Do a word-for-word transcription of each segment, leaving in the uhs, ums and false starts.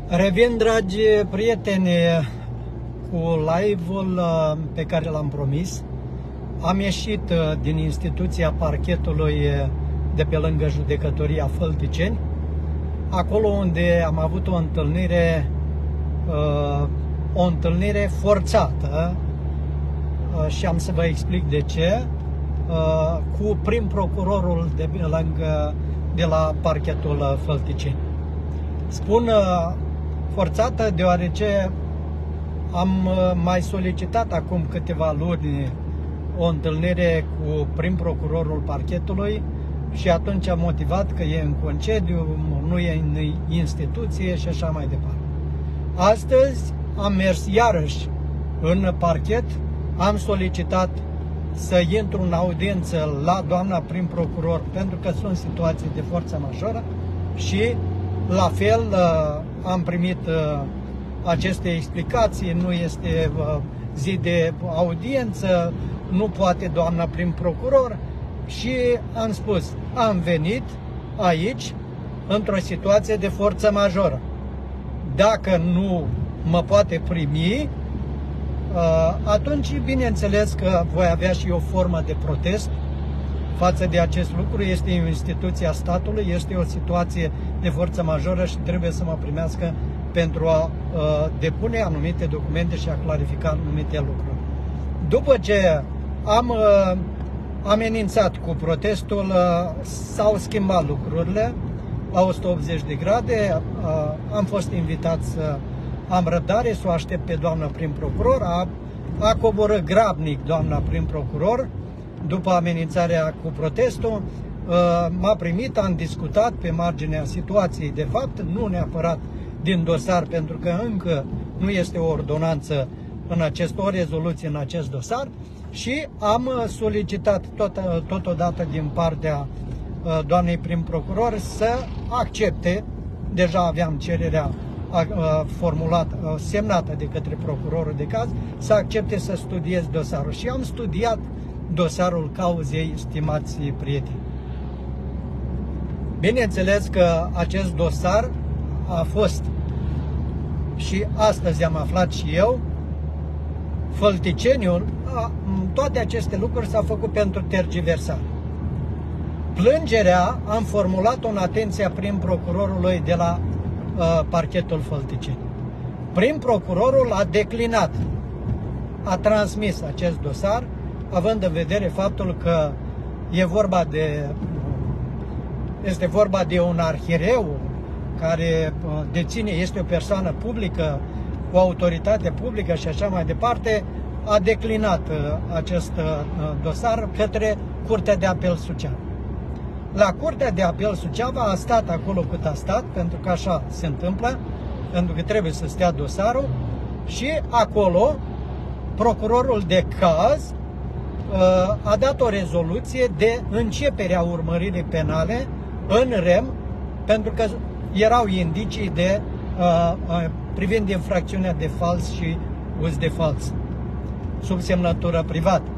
Revin, dragi prieteni, cu live-ul pe care l-am promis. Am ieșit din instituția parchetului de pe lângă Judecătoria Fălticeni, acolo unde am avut o întâlnire, o întâlnire forțată, și am să vă explic de ce, cu prim procurorul de, lângă, de la parchetul Fălticeni. Spun forțată deoarece am mai solicitat acum câteva luni o întâlnire cu prim procurorul parchetului și atunci am motivat că e în concediu, nu e în instituție și așa mai departe. Astăzi am mers iarăși în parchet, am solicitat să intru în audiență la doamna prim procuror pentru că sunt situații de forță majoră și la fel am primit aceste explicații, nu este zi de audiență, nu poate doamna prim procuror și am spus, am venit aici într-o situație de forță majoră. Dacă nu mă poate primi, atunci bineînțeles că voi avea și o formă de protest față de acest lucru. Este o instituție a statului, este o situație de forță majoră și trebuie să mă primească pentru a uh, depune anumite documente și a clarifica anumite lucruri. După ce am uh, amenințat cu protestul, uh, s-au schimbat lucrurile la o sută optzeci de grade, uh, am fost invitat să am răbdare, să o aștept pe doamna prim procuror, a, a coborât grabnic doamna prim procuror. După amenințarea cu protestul, m-a primit, am discutat pe marginea situației de fapt, nu neapărat din dosar, pentru că încă nu este o ordonanță în acest, o rezoluție în acest dosar și am solicitat tot, totodată din partea doamnei prim procuror să accepte, deja aveam cererea formulată, semnată de către procurorul de caz, să accepte să studiez dosarul și am studiat dosarul cauzei, stimați prieteni. Bineînțeles că acest dosar a fost, și astăzi am aflat și eu, Fălticeniul, toate aceste lucruri s-au făcut pentru tergiversare. Plângerea am formulat-o în atenția prim procurorului de la uh, parchetul Fălticeni. Prim procurorul a declinat, a transmis acest dosar, având în vedere faptul că e vorba de, este vorba de un arhireu care deține, este o persoană publică, o autoritate publică și așa mai departe, a declinat acest dosar către Curtea de Apel Suceava. La Curtea de Apel Suceava a stat acolo cât a stat, pentru că așa se întâmplă, pentru că trebuie să stea dosarul, și acolo procurorul de caz a dat o rezoluție de începere a urmăririi penale în rem, pentru că erau indicii de, uh, privind infracțiunea de fals și uz de fals, sub semnătură privată.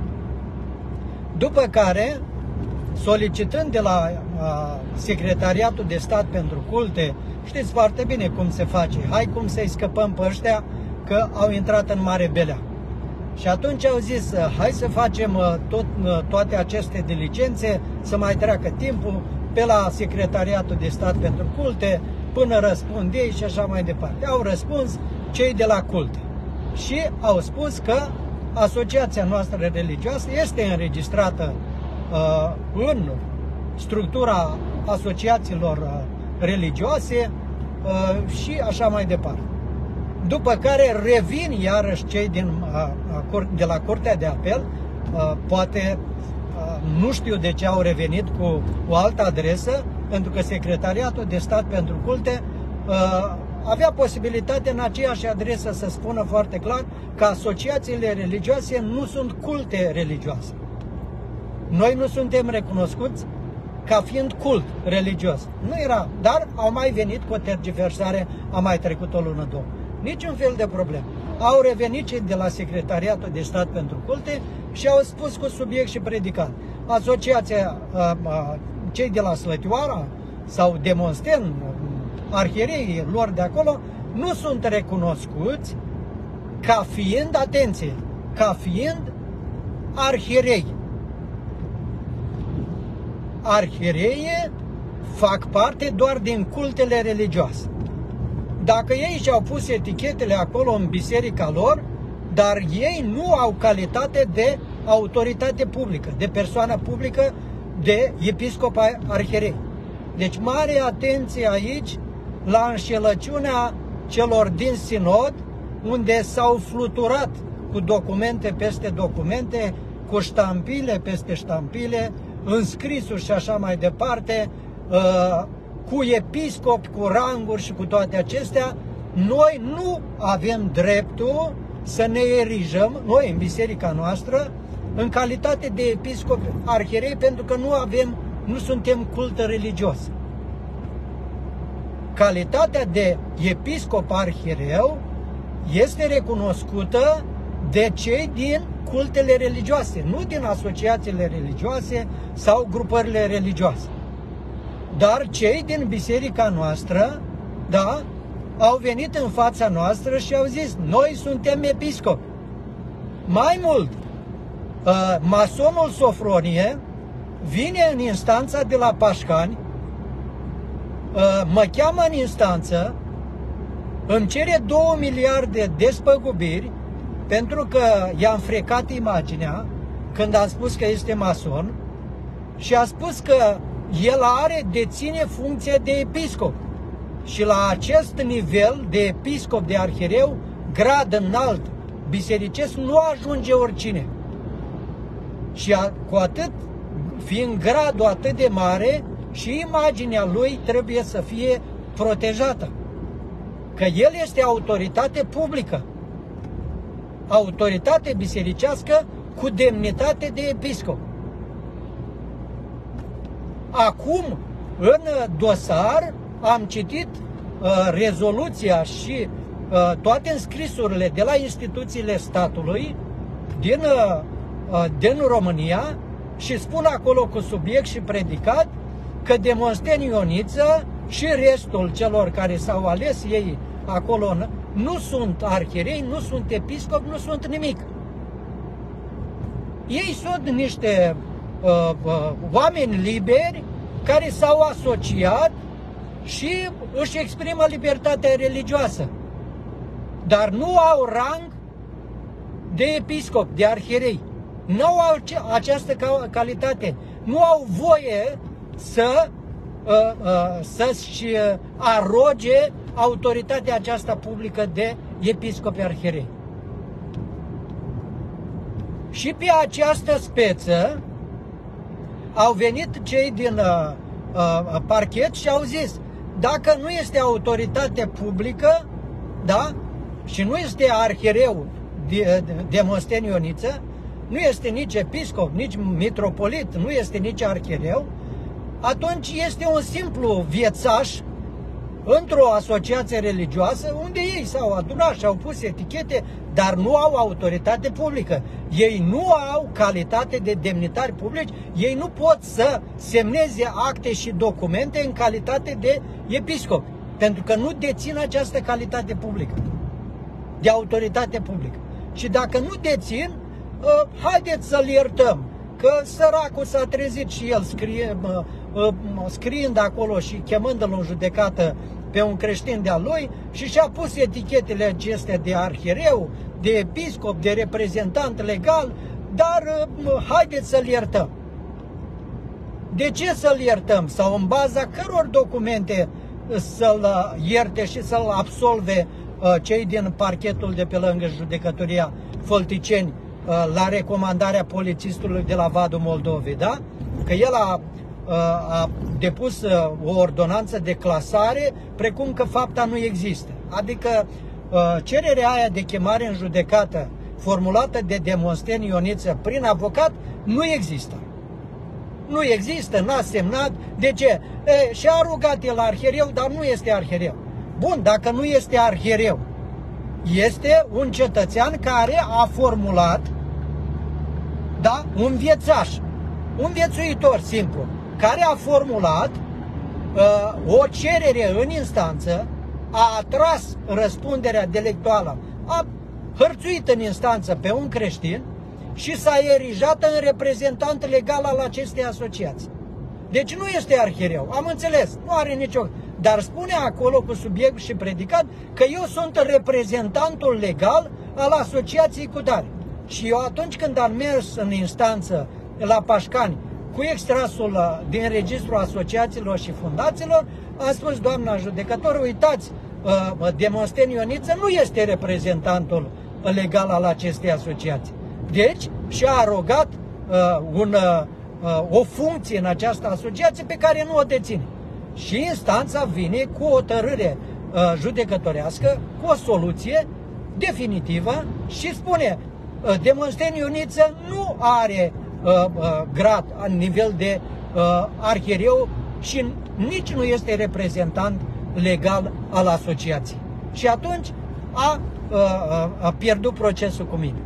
După care, solicitând de la uh, Secretariatul de Stat pentru Culte, știți foarte bine cum se face, hai cum să-i scăpăm pe ăștia că au intrat în mare belea. Și atunci au zis, hai să facem tot, toate aceste diligențe, să mai treacă timpul pe la Secretariatul de Stat pentru Culte, până răspund ei și așa mai departe. Au răspuns cei de la Culte și au spus că asociația noastră religioasă este înregistrată uh, în structura asociațiilor uh, religioase uh, și așa mai departe. După care revin iarăși cei din, de la Curtea de Apel, poate nu știu de ce au revenit cu o altă adresă, pentru că Secretariatul de Stat pentru Culte avea posibilitatea în aceeași adresă să spună foarte clar că asociațiile religioase nu sunt culte religioase. Noi nu suntem recunoscuți ca fiind cult religios. Nu era, dar au mai venit cu o tergiversare, a mai trecut o lună, două. Niciun fel de problemă. Au revenit cei de la Secretariatul de Stat pentru Culte și au spus cu subiect și predicat. Asociația, cei de la Slătioara sau Demonsten, arhiereii lor de acolo nu sunt recunoscuți ca fiind, atenție, ca fiind arhierei. Arhiereii fac parte doar din cultele religioase. Dacă ei și-au pus etichetele acolo în biserica lor, dar ei nu au calitate de autoritate publică, de persoană publică, de episcop arhierei. Deci mare atenție aici la înșelăciunea celor din sinod, unde s-au fluturat cu documente peste documente, cu ștampile peste ștampile, înscrisuri și așa mai departe, cu episcopi, cu ranguri și cu toate acestea. Noi nu avem dreptul să ne erijăm, noi în biserica noastră, în calitate de episcopi arhierei, pentru că nu avem, nu suntem cult religios. Calitatea de episcop arhiereu este recunoscută de cei din cultele religioase, nu din asociațiile religioase sau grupările religioase. Dar cei din biserica noastră, da, au venit în fața noastră și au zis: noi suntem episcopi. Mai mult, masonul Sofronie vine în instanța de la Pașcani, mă cheamă în instanță, îmi cere două miliarde de spăgubiri pentru că i-am frecat imaginea când am spus că este mason și a spus că el are, deține funcția de episcop și la acest nivel de episcop, de arhiereu, grad înalt bisericesc, nu ajunge oricine. Și a, cu atât, fiind gradul atât de mare, și imaginea lui trebuie să fie protejată. Că el este autoritate publică, autoritate bisericească cu demnitate de episcop. Acum, în dosar, am citit uh, rezoluția și uh, toate înscrisurile de la instituțiile statului din, uh, uh, din România și spun acolo cu subiect și predicat că Demosteni Ioniță și restul celor care s-au ales ei acolo nu sunt arhierei, nu sunt episcopi, nu sunt nimic. Ei sunt niște uh, uh, oameni liberi care s-au asociat și își exprimă libertatea religioasă, dar nu au rang de episcop, de arhierei. Nu au această calitate, nu au voie să uh, uh, să-și aroge autoritatea aceasta publică de episcopi arhierei. Și pe această speță au venit cei din uh, uh, parchet și au zis: dacă nu este autoritate publică, da, și nu este arhiereu de, de, Demosteni Ioniță, nu este nici episcop, nici mitropolit, nu este nici arhiereu, atunci este un simplu viețaș într-o asociație religioasă unde ei s-au adunat și au pus etichete, dar nu au autoritate publică. Ei nu au calitate de demnitari publici, ei nu pot să semneze acte și documente în calitate de episcop, pentru că nu dețin această calitate publică, de autoritate publică. Și dacă nu dețin, haideți să-l iertăm, că săracul s-a trezit și el scrie, scriind acolo și chemându-l în judecată pe un creștin de-a lui și și-a pus etichetele acestea de arhiereu, de episcop, de reprezentant legal, dar haideți să-l iertăm. De ce să-l iertăm? Sau în baza căror documente să-l ierte și să-l absolve cei din parchetul de pe lângă judecătoria Fălticeni la recomandarea polițistului de la Vadul Moldovei, da? Că el a, a depus o ordonanță de clasare, precum că fapta nu există. Adică cererea aia de chemare în judecată formulată de Demosteni Ioniță prin avocat nu există. Nu există, n-a semnat. De ce? E, și-a rugat el arhiereu, dar nu este arhiereu. Bun, dacă nu este arhiereu, este un cetățean care a formulat, da, un viețaș, un viețuitor simplu, care a formulat o cerere în instanță, a atras răspunderea delictuală, a hărțuit în instanță pe un creștin și s-a erijat în reprezentant legal al acestei asociații. Deci nu este arhiereu, am înțeles, nu are nicio... Dar spune acolo cu subiect și predicat că eu sunt reprezentantul legal al asociației cu tare. Și eu atunci când am mers în instanță la Pașcani cu extrasul din registrul asociațiilor și fundațiilor, am spus, doamna judecător, uitați, Demosteen Ioniță nu este reprezentantul legal al acestei asociații. Deci și-a arogat un, o funcție în această asociație pe care nu o deține. Și instanța vine cu o hotărâre judecătorească, cu o soluție definitivă și spune Demosteen Ioniță nu are uh, uh, grad, nivel de uh, arhiereu și nici nu este reprezentant legal al asociației. Și atunci a, uh, a pierdut procesul cu mine.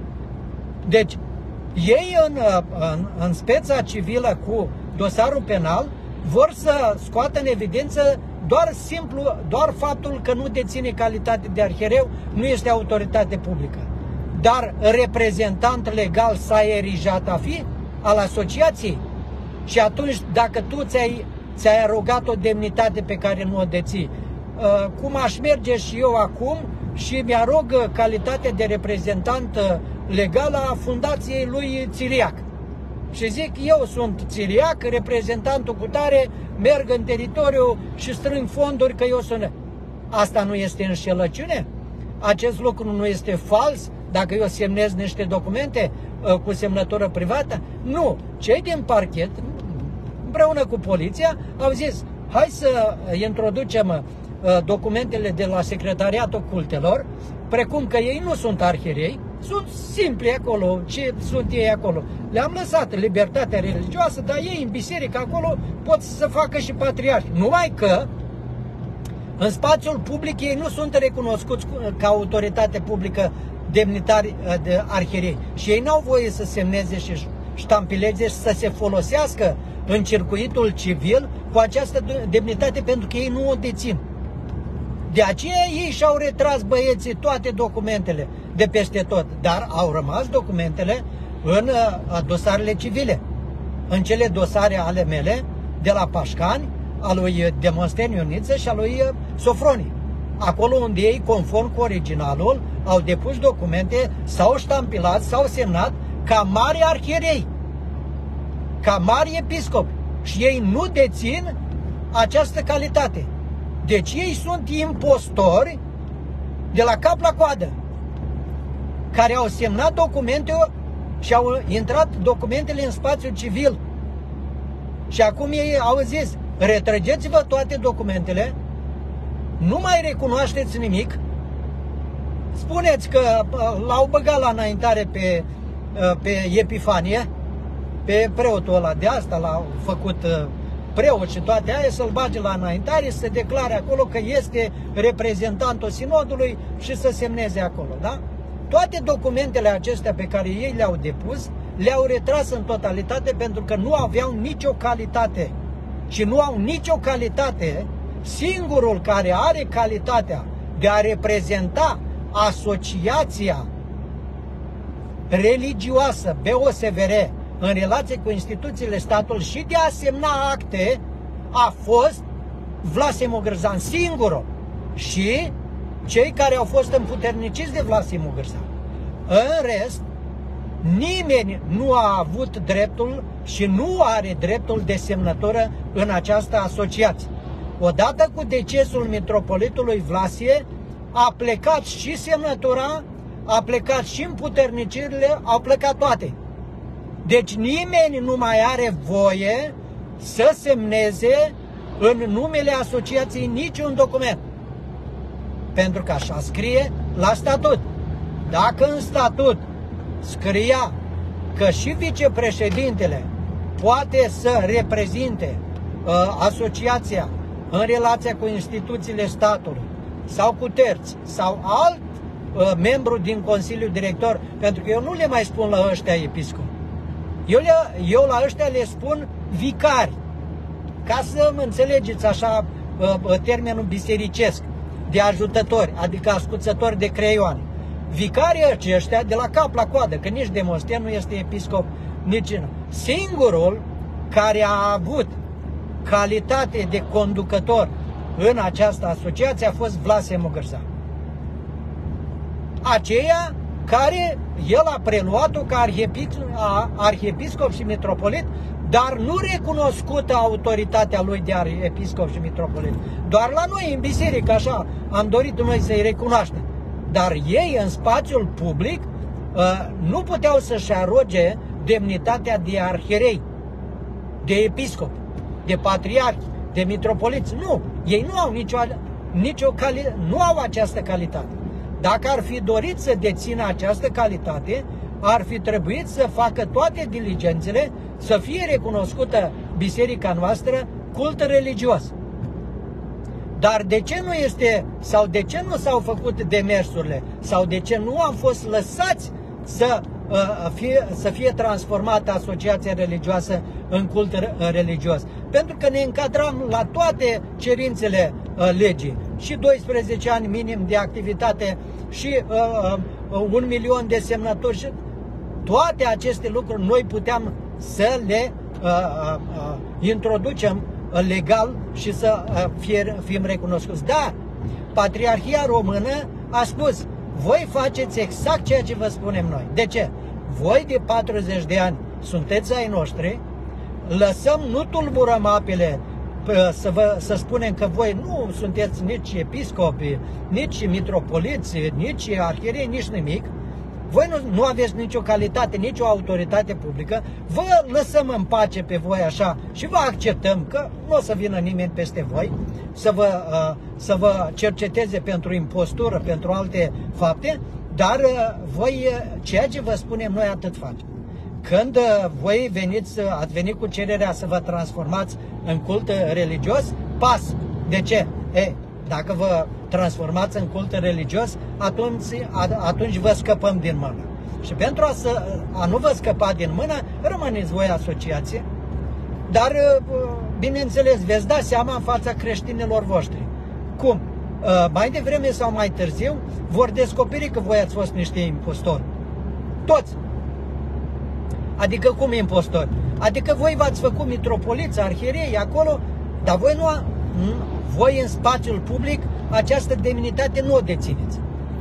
Deci, ei în, în, în speța civilă cu dosarul penal vor să scoată în evidență doar simplu, doar faptul că nu deține calitate de arhiereu, nu este autoritate publică. Dar reprezentant legal s-a erijat a fi al asociației și atunci dacă tu ți-ai ți-ai arogat o demnitate pe care nu o deții, cum aș merge și eu acum și mi-arog calitatea de reprezentant legal a fundației lui Țiriac. Și zic, eu sunt Țiriac, reprezentantul cu tare, merg în teritoriu și strâng fonduri că eu sunt... Asta nu este înșelăciune? Acest lucru nu este fals dacă eu semnez niște documente uh, cu semnătură privată? Nu. Cei din parchet, împreună cu poliția, au zis, hai să introducem uh, documentele de la Secretariatul Cultelor, precum că ei nu sunt arhierei, sunt simpli acolo, ce sunt ei acolo. Le-am lăsat libertatea religioasă, dar ei în biserică acolo pot să facă și patriarhi. Numai că în spațiul public ei nu sunt recunoscuți ca autoritate publică demnitari de arhierei. Și ei n-au voie să semneze și ștampileze și să se folosească în circuitul civil cu această demnitate pentru că ei nu o dețin. De aceea ei și-au retras băieții toate documentele de peste tot, dar au rămas documentele în dosarele civile, în cele dosare ale mele de la Pașcani, a lui Demosteen Ioniță și a lui Sofronie. Acolo unde ei, conform cu originalul, au depus documente, s-au ștampilat, s-au semnat ca mari arhierei, ca mari episcopi. Și ei nu dețin această calitate. Deci ei sunt impostori de la cap la coadă, care au semnat documente și au intrat documentele în spațiul civil. Și acum ei au zis, retrăgeți-vă toate documentele, nu mai recunoașteți nimic, spuneți că l-au băgat la înaintare pe, pe Epifanie, pe preotul ăla de asta, l-au făcut preot și toate aia, să-l bage la înaintare, să declare acolo că este reprezentantul sinodului și să semneze acolo, da? Toate documentele acestea pe care ei le-au depus, le-au retras în totalitate pentru că nu aveau nicio calitate. Și nu au nicio calitate, singurul care are calitatea de a reprezenta asociația religioasă B O S V R în relație cu instituțiile statului și de a semna acte a fost Vlase Mogârzan, singurul. Și cei care au fost împuterniciți de Vlase Mogârzan. În rest, nimeni nu a avut dreptul și nu are dreptul de semnătură în această asociație. Odată cu decesul mitropolitului Vlasie, a plecat și semnătura, a plecat și împuternicirile, au plecat toate. Deci nimeni nu mai are voie să semneze în numele asociației niciun document. Pentru că așa scrie la statut. Dacă în statut scria că și vicepreședintele poate să reprezinte uh, asociația în relația cu instituțiile statului sau cu terți sau alt uh, membru din Consiliul Director, pentru că eu nu le mai spun la ăștia episcopi. Eu, le, eu la ăștia le spun vicari. ca să înțelegeți așa termenul bisericesc, de ajutători, adică ascuțători de creioane. Vicarii aceștia de la cap la coadă, că nici Demosten nu este episcop, nici nu. Singurul care a avut calitate de conducător în această asociație a fost Vlase Mugărza. Aceea care el a preluat-o ca arhiepiscop și mitropolit, dar nu recunoscută autoritatea lui de arhiepiscop și mitropolit. Doar la noi, în biserică, așa, am dorit noi să-i recunoaștem. Dar ei, în spațiul public, nu puteau să-și aroge demnitatea de arhierei, de episcop, de patriarhi, de mitropoliți. Nu, ei nu au nicio, nicio cali, nu au această calitate. Dacă ar fi dorit să dețină această calitate, ar fi trebuit să facă toate diligențele să fie recunoscută biserica noastră cult religios. Dar de ce nu este, sau de ce nu s-au făcut demersurile, sau de ce nu am fost lăsați să uh, fie, să fie transformată asociația religioasă în cult religios? Pentru că ne încadram la toate cerințele uh, legii. Și doisprezece ani minim de activitate și uh, uh, un milion de semnături și toate aceste lucruri noi puteam să le uh, uh, introducem legal și să uh, fie, fim recunoscuți. Dar Patriarhia Română a spus: voi faceți exact ceea ce vă spunem noi. De ce? Voi de patruzeci de ani sunteți ai noștri, lăsăm, nu tulburăm apele să, vă, să spunem că voi nu sunteți nici episcopi, nici mitropoliți, nici arhierei, nici nimic. Voi nu, nu aveți nicio calitate, nicio autoritate publică, vă lăsăm în pace pe voi așa și vă acceptăm că nu o să vină nimeni peste voi să vă, uh, să vă cerceteze pentru impostură, pentru alte fapte, dar uh, voi, uh, ceea ce vă spunem noi, atât facem. Când uh, voi veniți, uh, ați venit cu cererea să vă transformați în cult religios, pas. De ce? E, dacă vă transformați în cult religios, atunci, atunci vă scăpăm din mână. Și pentru a, să, a nu vă scăpa din mână, rămâneți voi asociație, dar, bineînțeles, veți da seama în fața creștinilor voștri. Cum? Mai devreme sau mai târziu vor descoperi că voi ați fost niște impostori. Toți. Adică cum impostori? Adică voi v-ați făcut mitropoliți, arhierei acolo, dar voi nu... Voi în spațiul public această demnitate nu o dețineți.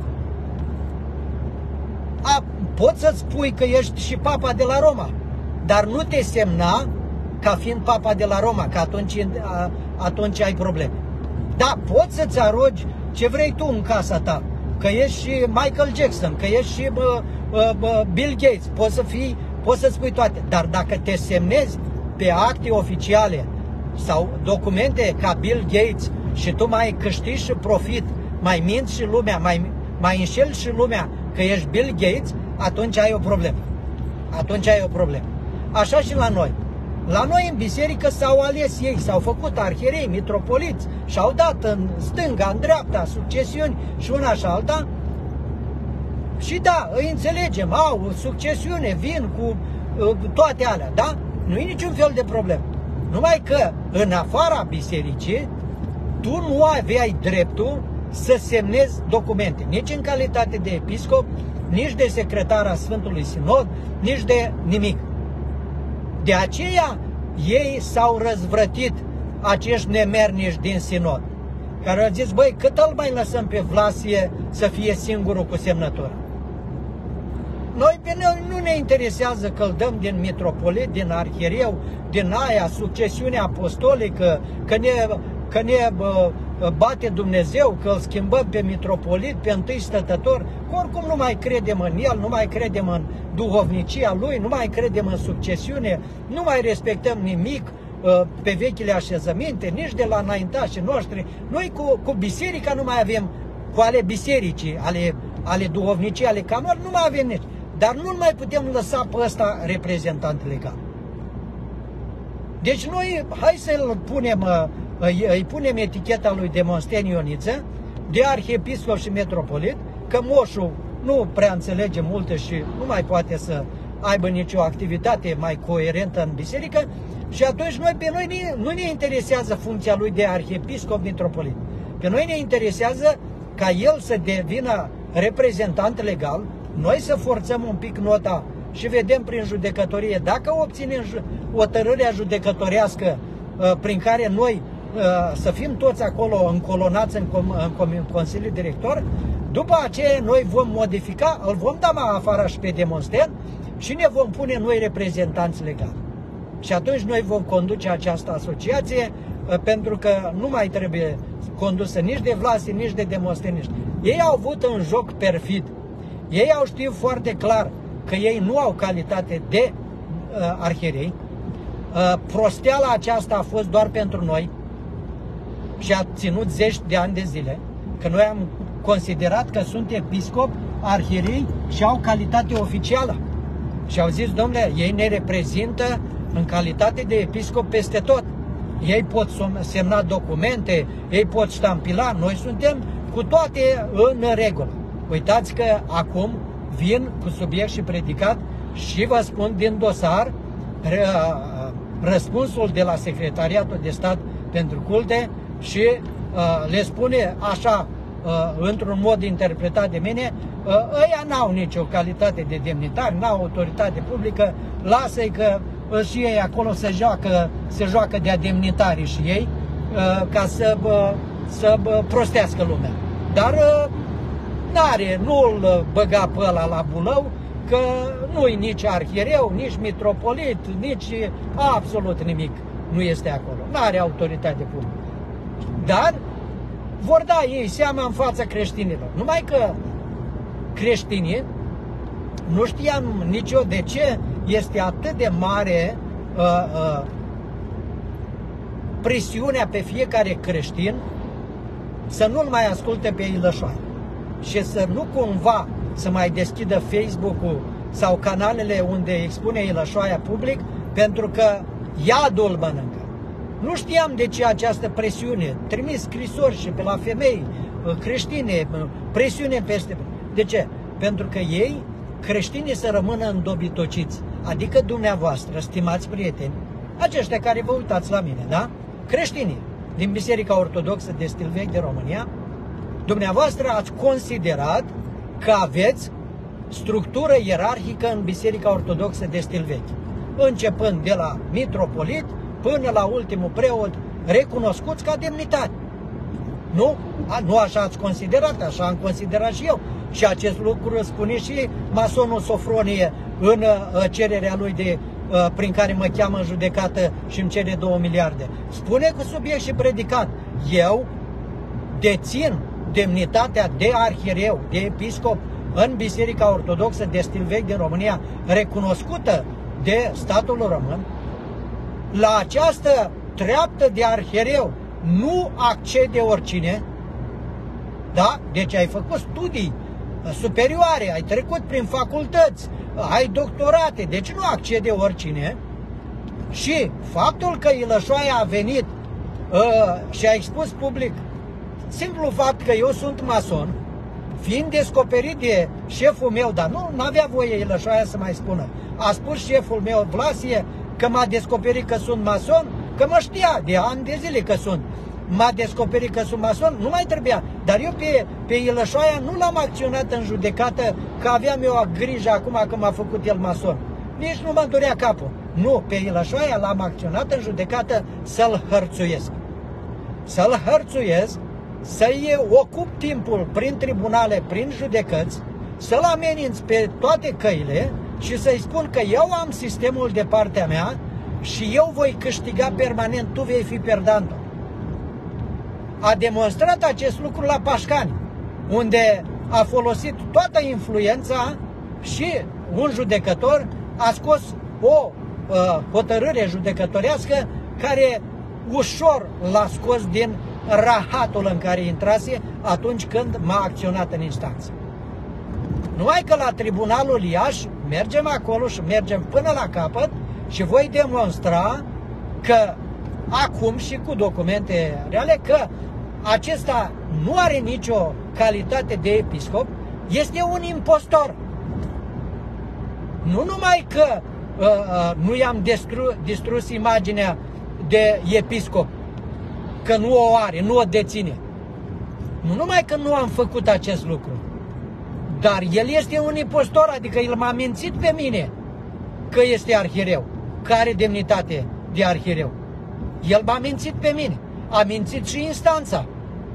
A, poți să-ți spui că ești și papa de la Roma, dar nu te semna ca fiind papa de la Roma, că atunci, a, atunci ai probleme. Da, poți să-ți arogi ce vrei tu în casa ta, că ești și Michael Jackson, că ești și bă, bă, bă, Bill Gates, poți să fii, poți să spui toate, dar dacă te semnezi pe acte oficiale sau documente ca Bill Gates și tu mai câștigi și profit, mai minți și lumea, mai, mai înșeli și lumea că ești Bill Gates, atunci ai o problemă. Atunci ai o problemă. Așa și la noi. La noi în biserică s-au ales ei, s-au făcut arhierei, mitropoliți, și-au dat în stânga, în dreapta, succesiuni și una și alta. Și da, îi înțelegem, au succesiune, vin cu uh, toate alea, da? Nu e niciun fel de problemă. Numai că în afara bisericii tu nu aveai dreptul să semnezi documente, nici în calitate de episcop, nici de secretar a Sfântului Sinod, nici de nimic. De aceea ei s-au răzvrătit, acești nemernici din Sinod, care au zis: băi, cât îl mai lăsăm pe Vlasie să fie singurul cu semnătura? Noi pe noi nu ne interesează că îl dăm din mitropolit, din arhiereu, din aia, succesiunea apostolică, că ne, că ne bă, bate Dumnezeu, că îl schimbăm pe mitropolit, pe întâi stătător, că oricum nu mai credem în el, nu mai credem în duhovnicia lui, nu mai credem în succesiune, nu mai respectăm nimic pe vechile așezăminte, nici de la înaintașii noștri. Noi cu, cu biserica nu mai avem, cu ale bisericii, ale, ale duhovnicii, ale camerei, nu mai avem nici. Dar nu mai putem lăsa pe ăsta reprezentant legal. Deci noi, hai să-l punem, îi, îi punem eticheta lui Demosten Ioniță, de arhiepiscop și metropolit, că moșul nu prea înțelege multe și nu mai poate să aibă nicio activitate mai coerentă în biserică, Și atunci noi, pe noi ne, nu ne interesează funcția lui de arhiepiscop mitropolit. Pe noi ne interesează ca el să devină reprezentant legal, noi să forțăm un pic nota și vedem prin judecătorie dacă obținem hotărârea judecătorească prin care noi să fim toți acolo încolonați în, în Consiliul Director. După aceea noi vom modifica, îl vom da mai afară și pe Demosteen și ne vom pune noi reprezentanți legali. Și atunci noi vom conduce această asociație, pentru că nu mai trebuie condusă nici de Vlasi, nici de Demosteen. Ei au avut un joc perfid. Ei au știut foarte clar că ei nu au calitate de uh, arhierei. Uh, prosteala aceasta a fost doar pentru noi și a ținut zeci de ani de zile, că noi am considerat că sunt episcop, arhierei și au calitate oficială. Și au zis, domnule, ei ne reprezintă în calitate de episcop peste tot. Ei pot semna documente, ei pot ștampila, noi suntem cu toate în regulă. Uitați că acum vin cu subiect și predicat și vă spun din dosar răspunsul de la Secretariatul de Stat pentru Culte și uh, le spune așa, uh, într-un mod interpretat de mine, uh, ăia n-au nicio calitate de demnitari, n-au autoritate publică, lasă-i că uh, și ei acolo se joacă, se joacă de-a demnitarii și ei, uh, ca să, uh, să uh, prostească lumea. Dar uh, n-are, nu-l băga pe ăla la bulău, că nu-i nici arhiereu, nici mitropolit, nici absolut nimic nu este acolo. N-are autoritate publică. Dar vor da ei seama în fața creștinilor. Numai că creștinii, nu știam nici eu de ce este atât de mare uh, uh, presiunea pe fiecare creștin să nu-l mai asculte pe Ilășoaia și să nu cumva să mai deschidă Facebook-ul sau canalele unde expune Ilășoaia public, pentru că iadul mănâncă. Nu știam de ce această presiune. Trimis scrisori și pe la femei creștine, presiune peste... De ce? Pentru că ei, creștinii, să rămână îndobitociți. Adică dumneavoastră, stimați prieteni, aceștia care vă uitați la mine, da? Creștinii din Biserica Ortodoxă de stil vechi de România, dumneavoastră ați considerat că aveți structură ierarhică în Biserica Ortodoxă de stil vechi, începând de la mitropolit până la ultimul preot recunoscuți ca demnitari. Nu? A, nu așa ați considerat, așa am considerat și eu. Și acest lucru spune și masonul Sofronie în uh, cererea lui de, uh, prin care mă cheamă în judecată și îmi cere două miliarde. Spune cu subiect și predicat: eu dețin demnitatea de arhiereu, de episcop în Biserica Ortodoxă de stil vechi din România, recunoscută de statul român. La această treaptă de arhiereu nu accede oricine, da? Deci ai făcut studii superioare, ai trecut prin facultăți, ai doctorate, deci nu accede oricine. Și faptul că Ilășoaia a venit uh, și a expus public simplu fapt că eu sunt mason, fiind descoperit de șeful meu, dar nu avea voie Ilășoaia să mai spună. A spus șeful meu, Vlasie, că m-a descoperit că sunt mason, că mă știa de ani de zile că sunt. M-a descoperit că sunt mason, nu mai trebuia. Dar eu pe, pe Ilășoaia nu l-am acționat în judecată, că aveam eu grijă acum că m-a făcut el mason. Nici nu mă durea capul. Nu, pe Ilășoaia l-am acționat în judecată să-l hărțuiesc. Să-l hărțuiesc, să-i ocup timpul prin tribunale, prin judecăți, să-l ameninț pe toate căile și să-i spun că eu am sistemul de partea mea și eu voi câștiga permanent, tu vei fi perdantul. A demonstrat acest lucru la Pașcani, unde a folosit toată influența și un judecător a scos o uh, hotărâre judecătorească care ușor l-a scos din rahatul în care intrase atunci când m-a acționat în instanță. Numai că la Tribunalul Iași mergem acolo și mergem până la capăt și voi demonstra că acum și cu documente reale că acesta nu are nicio calitate de episcop, este un impostor. Nu numai că uh, uh, nu i-am distrus, distrus imaginea de episcop, că nu o are, nu o deține. Nu numai că nu am făcut acest lucru, dar el este un impostor, adică el m-a mințit pe mine că este arhiereu, că are demnitate de arhiereu. El m-a mințit pe mine, a mințit și instanța.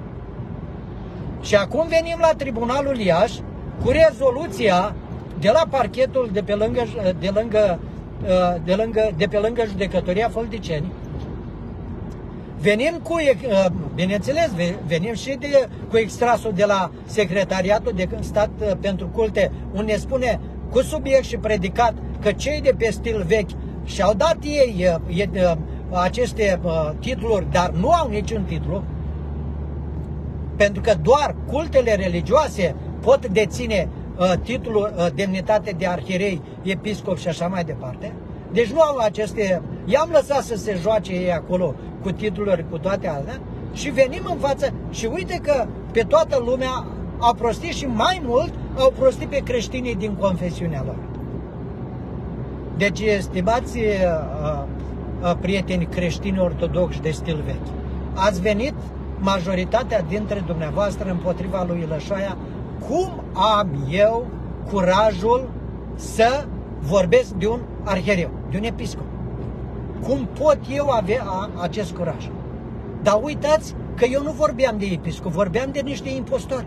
Și acum venim la Tribunalul Iași cu rezoluția de la parchetul de pe lângă, de lângă, de lângă, de pe lângă Judecătoria Fălticeni. Venim cu, bineînțeles, venim și de, cu extrasul de la Secretariatul de Stat pentru Culte, unde spune cu subiect și predicat că cei de pe stil vechi și-au dat ei aceste titluri, dar nu au niciun titlu, pentru că doar cultele religioase pot deține titlul demnitate de arhierei, episcop și așa mai departe. Deci nu au aceste... I-am lăsat să se joace ei acolo cu titluri, cu toate astea, și venim în față și uite că pe toată lumea au prostit și mai mult au prostit pe creștinii din confesiunea lor. Deci, stimați uh, uh, prieteni creștini ortodoxi de stil vechi, ați venit majoritatea dintre dumneavoastră împotriva lui Lășoaia. Cum am eu curajul să vorbesc de un arhiereu, de un episcop? Cum pot eu avea acest curaj? Dar uitați că eu nu vorbeam de episcop, vorbeam de niște impostori.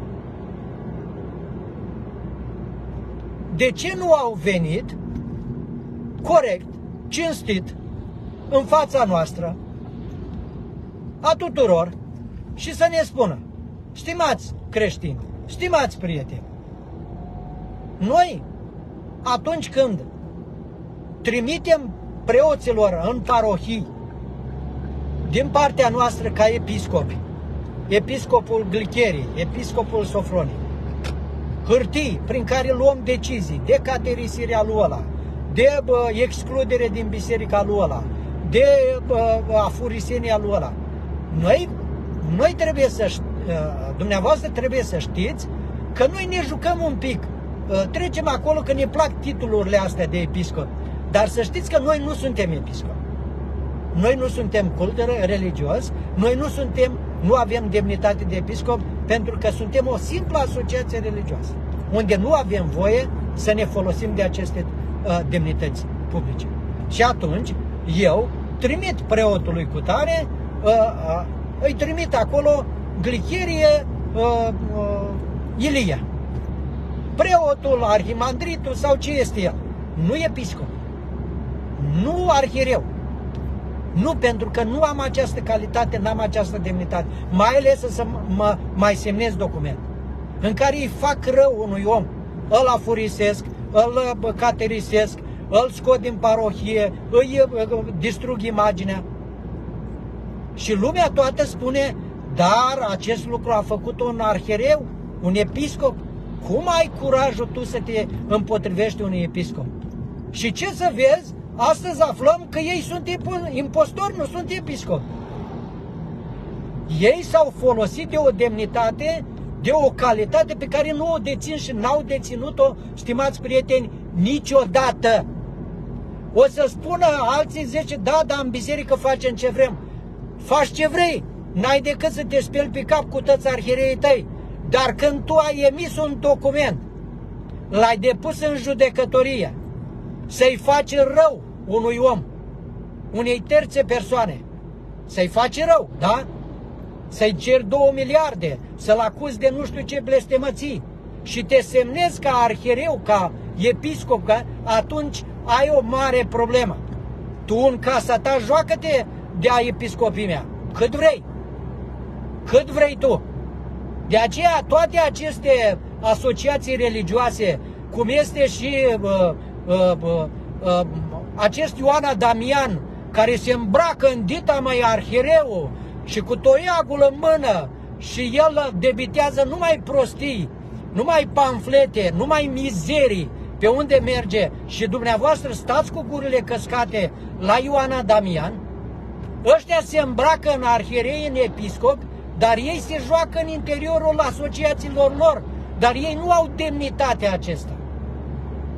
De ce nu au venit corect, cinstit, în fața noastră, a tuturor, și să ne spună: stimați creștini, stimați prieteni, noi, atunci când trimitem preoților în parohii, din partea noastră ca episcopi, episcopul Glicherii, episcopul Sofronii, hârtii prin care luăm decizii de caterisirea lui ăla, de bă, excludere din biserica lui ăla, de bă, afurisenia lui ăla, noi, noi trebuie să, dumneavoastră trebuie să știți că noi ne jucăm un pic, trecem acolo că ne plac titlurile astea de episcop, dar să știți că noi nu suntem episcopi. Noi nu suntem cult religios, noi nu suntem, nu avem demnitate de episcop, pentru că suntem o simplă asociație religioasă, unde nu avem voie să ne folosim de aceste uh, demnități publice. Și atunci, eu trimit preotului cutare, uh, uh, îi trimit acolo Glicherie uh, uh, Ilia. Preotul, arhimandritul sau ce este el. Nu episcop. Nu arhiereu. Nu, pentru că nu am această calitate, n-am această demnitate. Mai ales să mă mai semnez document în care îi fac rău unui om. Îl afurisesc, îl caterisesc, îl scot din parohie, îi distrug imaginea. Și lumea toată spune: dar acest lucru a făcut un arhiereu, un episcop. Cum ai curajul tu să te împotrivești unui episcop? Și ce să vezi? Astăzi aflăm că ei sunt impostori, nu sunt episcopi. Ei s-au folosit de o demnitate, de o calitate pe care nu o dețin și n-au deținut-o, stimați prieteni, niciodată. O să spună alții zece: da, dar în biserică facem ce vrem. Faci ce vrei, n-ai decât să te speli pe cap cu toți arhiereii tăi. Dar când tu ai emis un document, l-ai depus în judecătorie, să-i faci rău unui om, unei terțe persoane, să-i faci rău, da? Să-i ceri două miliarde, să-l acuzi de nu știu ce blestemății și te semnezi ca arhiereu, ca episcop, ca... atunci ai o mare problemă. Tu în casa ta joacă-te de-a episcopimea, cât vrei, cât vrei tu. De aceea toate aceste asociații religioase, cum este și uh, uh, uh, uh, acest Ioan Adamian, care se îmbracă în dita mai arhiereu și cu toiagul în mână și el debitează numai prostii, numai pamflete, numai mizerii pe unde merge, și dumneavoastră stați cu gurile căscate la Ioan Adamian. Ăștia se îmbracă în arhierei, în episcop, dar ei se joacă în interiorul asociațiilor lor, dar ei nu au demnitatea acesta.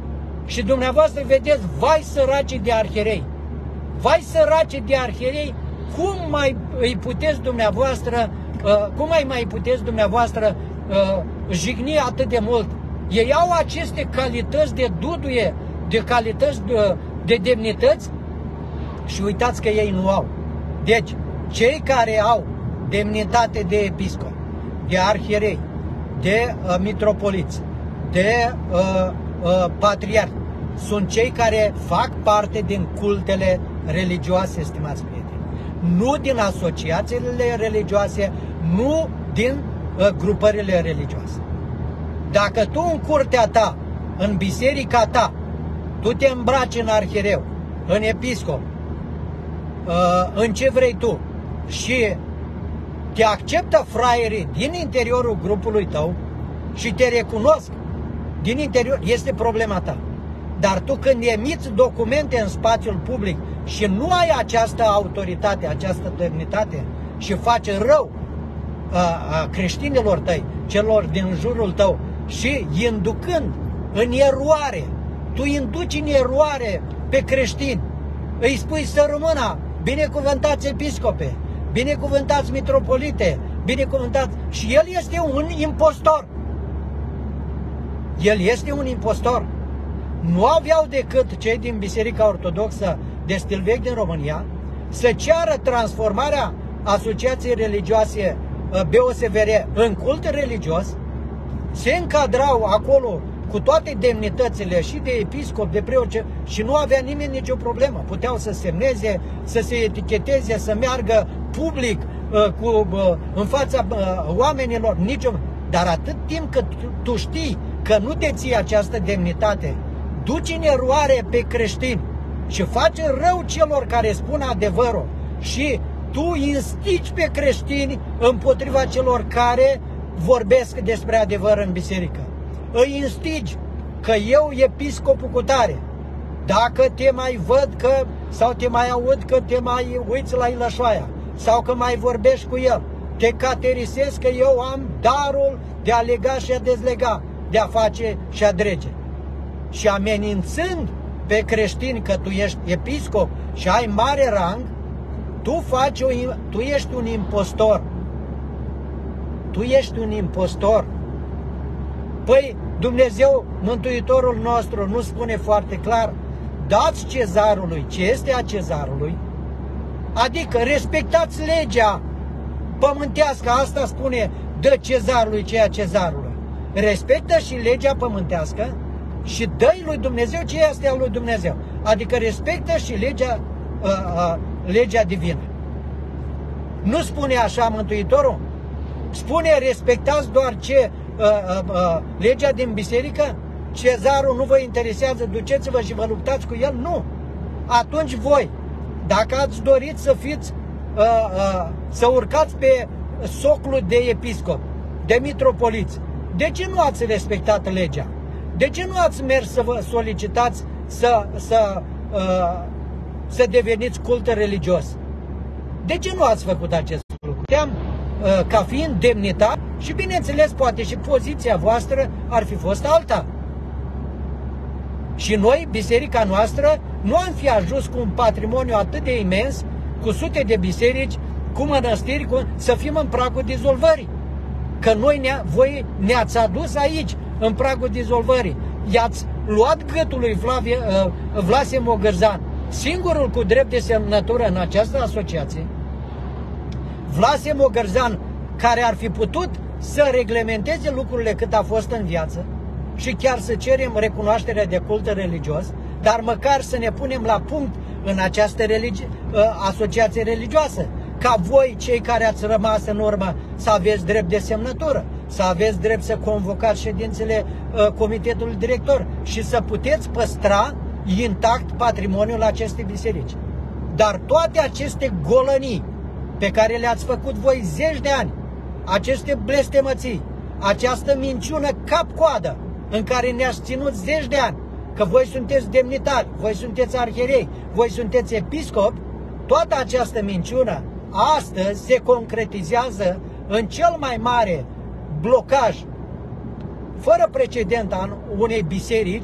Și dumneavoastră vedeți, vai săraci de arhierei, vai săraci de arhierei, cum mai îi puteți dumneavoastră, uh, cum mai mai puteți dumneavoastră uh, jigni atât de mult? Ei au aceste calități de duduie, de calități de, de demnități și uitați că ei nu au. Deci, cei care au demnitate de episcop, de arhierei, de uh, mitropoliți, de uh, uh, patriarhi, sunt cei care fac parte din cultele religioase, stimați prieteni. Nu din asociațiile religioase, nu din uh, grupările religioase. Dacă tu în curtea ta, în biserica ta, tu te îmbraci în arhiereu, în episcop, uh, în ce vrei tu și te acceptă fraierii din interiorul grupului tău și te recunosc din interior, este problema ta. Dar tu când emiți documente în spațiul public și nu ai această autoritate, această demnitate și faci rău a, a creștinilor tăi, celor din jurul tău și inducând în eroare, tu induci în eroare pe creștini, îi spui să rămână, binecuvântați episcope, binecuvântați mitropolite, binecuvântați, și el este un impostor. El este un impostor. Nu aveau decât cei din Biserica Ortodoxă de stil vechi din România să ceară transformarea asociației religioase B O S V R în cult religios, se încadrau acolo cu toate demnitățile și de episcop, de preot, și nu avea nimeni nicio problemă. Puteau să semneze, să se eticheteze, să meargă public cu, în fața oamenilor, nicio... Dar atât timp cât tu știi că nu deții această demnitate, duci în eroare pe creștini și faci rău celor care spun adevărul și tu instigi pe creștini împotriva celor care vorbesc despre adevăr în biserică. Îi instigi că eu, episcopul cu tare, dacă te mai văd că, sau te mai aud că te mai uiți la Ilășoaia, sau că mai vorbești cu el, te caterisesc că eu am darul de a lega și a dezlega, de a face și a drege. Și amenințând pe creștini că tu ești episcop și ai mare rang, tu, faci o, tu ești un impostor. Tu ești un impostor. Păi Dumnezeu, Mântuitorul nostru, nu spune foarte clar, dați cezarului ce este a cezarului, adică respectați legea pământească, asta spune, dă cezarului ce e a cezarului. Respectă și legea pământească și dă-i lui Dumnezeu ce este al lui Dumnezeu. Adică respectă și legea, uh, uh, legea divină. Nu spune așa Mântuitorul? Spune respectați doar ce uh, uh, uh, legea din biserică? Cezarul nu vă interesează, duceți-vă și vă luptați cu el? Nu. Atunci voi, dacă ați dorit să fiți, uh, uh, să urcați pe soclul de episcop, de mitropoliți, de ce nu ați respectat legea? De ce nu ați mers să vă solicitați să, să, uh, să deveniți cult religios? De ce nu ați făcut acest lucru? Puteam, uh, ca fiind demnitar, și bineînțeles, poate și poziția voastră ar fi fost alta. Și noi, biserica noastră, nu am fi ajuns cu un patrimoniu atât de imens, cu sute de biserici, cu mănăstiri, cu, să fim în pragul dizolvării. Că noi ne, voi ne-ați adus aici, în pragul dizolvării. I-ați luat gâtul lui Flavie, uh, Vlase Mogârzan, singurul cu drept de semnătură în această asociație. Vlase Mogârzan, care ar fi putut să reglementeze lucrurile cât a fost în viață și chiar să cerem recunoașterea de cult religios, dar măcar să ne punem la punct în această religi- uh, asociație religioasă, ca voi, cei care ați rămas în urmă, să aveți drept de semnătură, să aveți drept să convocați ședințele uh, comitetului director și să puteți păstra intact patrimoniul acestei biserici. Dar toate aceste golănii pe care le-ați făcut voi zeci de ani, aceste blestemății, această minciună cap-coadă în care ne-ați ținut zeci de ani, că voi sunteți demnitari, voi sunteți arhierei, voi sunteți episcopi, toată această minciună astăzi se concretizează în cel mai mare blocaj fără precedent al unei biserici,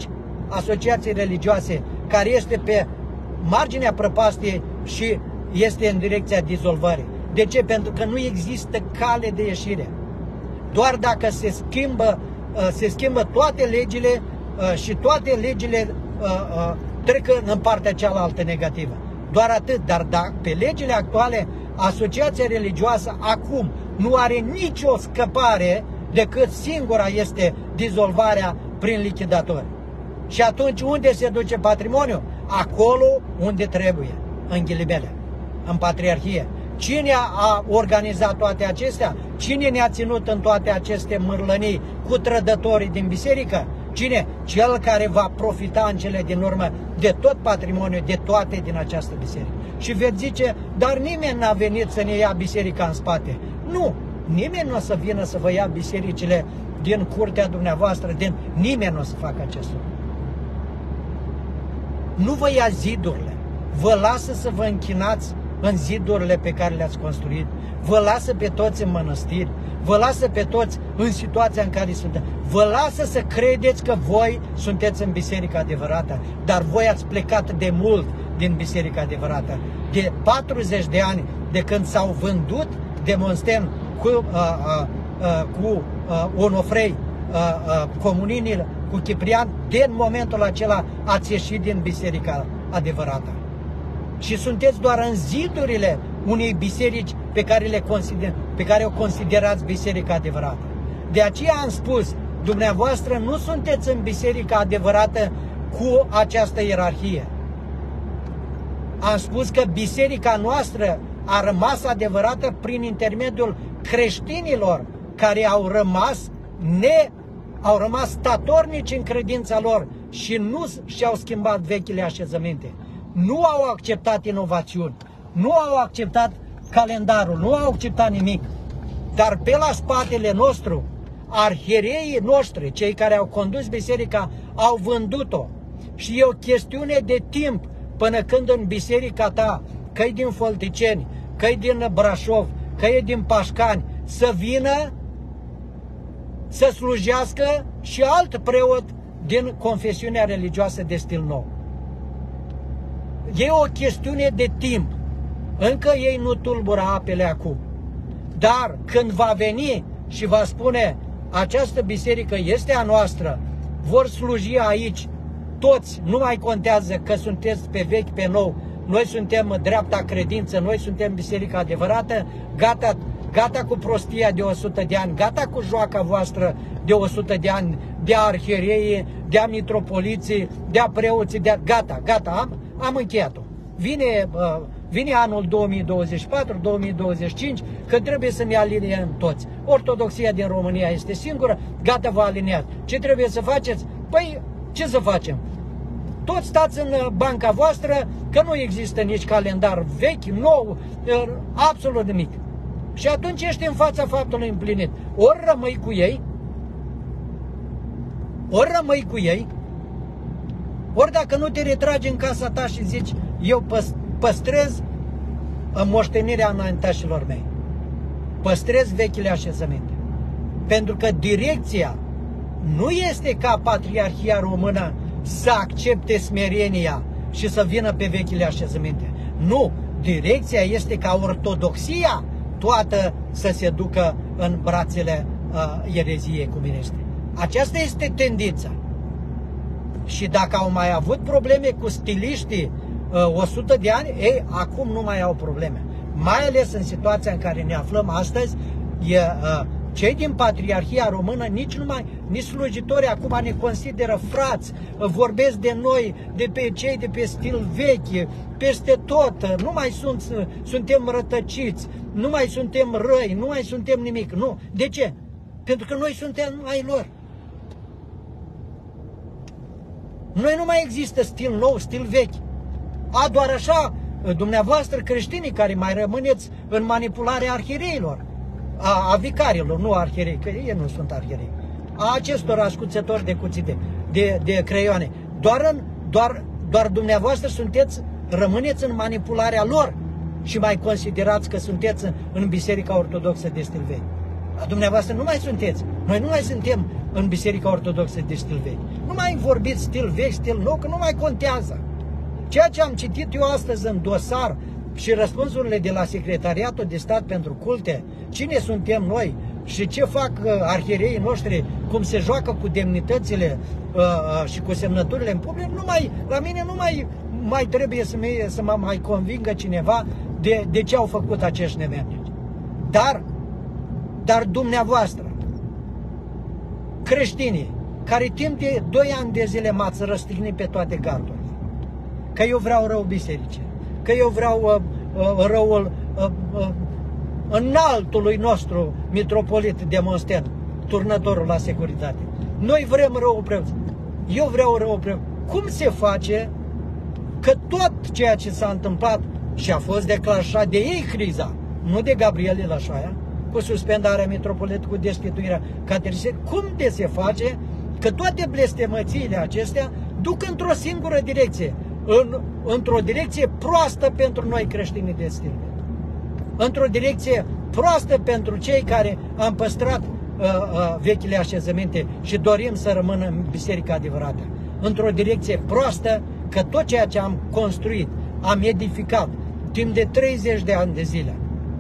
asociații religioase care este pe marginea prăpastiei și este în direcția dizolvării. De ce? Pentru că nu există cale de ieșire. Doar dacă se schimbă, se schimbă toate legile și toate legile trec în partea cealaltă negativă. Doar atât, dar dacă pe legile actuale asociația religioasă acum nu are nicio scăpare decât singura este dizolvarea prin lichidatori. Și atunci unde se duce patrimoniul? Acolo unde trebuie, în ghilimele, în Patriarhie. Cine a organizat toate acestea? Cine ne-a ținut în toate aceste mârlănii cu trădătorii din biserică? Cine? Cel care va profita în cele din urmă de tot patrimoniul, de toate din această biserică. Și veți zice, dar nimeni n-a venit să ne ia biserica în spate. Nu, nimeni nu o să vină să vă ia bisericile din curtea dumneavoastră, din... nimeni nu o să facă acest lucru. Nu vă ia zidurile, vă lasă să vă închinați în zidurile pe care le-ați construit, vă lasă pe toți în mănăstiri, vă lasă pe toți în situația în care sunteți, vă lasă să credeți că voi sunteți în biserica adevărată, dar voi ați plecat de mult din biserica adevărată. De patruzeci de ani de când s-au vândut de Monsten cu, uh, uh, uh, cu uh, Onofrei, uh, uh, comuninile, cu Ciprian, din momentul acela ați ieșit din biserica adevărată. Și sunteți doar în zidurile unei biserici pe care, le consider, pe care o considerați biserica adevărată. De aceea am spus, dumneavoastră nu sunteți în biserica adevărată cu această ierarhie. Am spus că biserica noastră a rămas adevărată prin intermediul creștinilor care au rămas ne, au rămas statornici în credința lor și nu și-au schimbat vechile așezăminte. Nu au acceptat inovațiuni, nu au acceptat calendarul, nu au acceptat nimic. Dar pe la spatele nostru, arhiereii noștri, cei care au condus biserica, au vândut-o. Și e o chestiune de timp până când în biserica ta, că-i din Fălticeni, că-i din Brașov, că-i din Pașcani, să vină să slujească și alt preot din confesiunea religioasă de stil nou. E o chestiune de timp. Încă ei nu tulbură apele acum. Dar când va veni și va spune această biserică este a noastră, vor sluji aici toți, nu mai contează că sunteți pe vechi, pe nou, noi suntem dreapta credință, noi suntem biserica adevărată, gata, gata cu prostia de o sută de ani, gata cu joaca voastră de o sută de ani, de a arhiereii, de a mitropoliții, de a preoții, de a... gata, gata, am, am încheiat-o. Vine, uh, vine anul două mii douăzeci și patru două mii douăzeci și cinci, când trebuie să ne aliniem toți. Ortodoxia din România este singură, gata, vă aliniați. Ce trebuie să faceți? Păi, ce să facem? Toți stați în banca voastră, că nu există nici calendar vechi, nou, absolut nimic. Și atunci ești în fața faptului împlinit. Ori rămâi cu ei, ori rămâi cu ei, ori dacă nu te retragi în casa ta și zici, eu păstrez moștenirea înaintașilor mei, păstrez vechile așezăminte. Pentru că direcția nu este ca Patriarhia Română să accepte smerenia și să vină pe vechile așezăminte. Nu, direcția este ca ortodoxia toată să se ducă în brațele uh, ereziei ecumenești. Aceasta este tendința. Și dacă au mai avut probleme cu stiliștii uh, o sută de ani, ei, acum nu mai au probleme. Mai ales în situația în care ne aflăm astăzi, e, uh, cei din Patriarhia Română, nici numai, nici slujitorii acum ne consideră frați, vorbesc de noi, de pe cei de pe stil vechi, peste tot, nu mai sunt, suntem rătăciți, nu mai suntem răi, nu mai suntem nimic. Nu. De ce? Pentru că noi suntem ai lor. Noi nu mai există stil nou, stil vechi. A, doar așa, dumneavoastră creștinii care mai rămâneți în manipularea arhiereilor, a, a vicarilor, nu arhierei, că ei nu sunt arhierei, a acestor ascuțători de cuțite, de, de creioane. Doar, în, doar, doar dumneavoastră sunteți, rămâneți în manipularea lor și mai considerați că sunteți în, în Biserica Ortodoxă de stil vechi. A, dumneavoastră nu mai sunteți. Noi nu mai suntem în Biserica Ortodoxă de stil vechi. Nu mai vorbiți stil vechi, stil nou, că nu mai contează. Ceea ce am citit eu astăzi în dosar și răspunsurile de la Secretariatul de Stat pentru Culte, cine suntem noi și ce fac uh, arhiereii noștri, cum se joacă cu demnitățile uh, uh, și cu semnăturile în public, nu mai, la mine nu mai, mai trebuie să, mă, să mă mai convingă cineva de, de ce au făcut acești nemernici. Dar, dar dumneavoastră, creștinii, care timp de doi ani de zile m-ați răstignit pe toate gardurile, că eu vreau rău bisericii, că eu vreau uh, uh, răul uh, uh, înaltului nostru mitropolit de Monsten, turnătorul la securitate. Noi vrem rău preoți. Eu vreau rău preoți. Cum se face că tot ceea ce s-a întâmplat și a fost declanșat de ei criza, nu de Gabriel Ilașaia, cu suspendarea mitropolitului, cu destituirea caterisei, cum de se face că toate blestemățiile acestea duc într-o singură direcție, în, într-o direcție proastă pentru noi creștinii de stil, într-o direcție proastă pentru cei care am păstrat uh, uh, vechile așezăminte și dorim să rămână în biserica adevărată, într-o direcție proastă, că tot ceea ce am construit, am edificat timp de treizeci de ani de zile,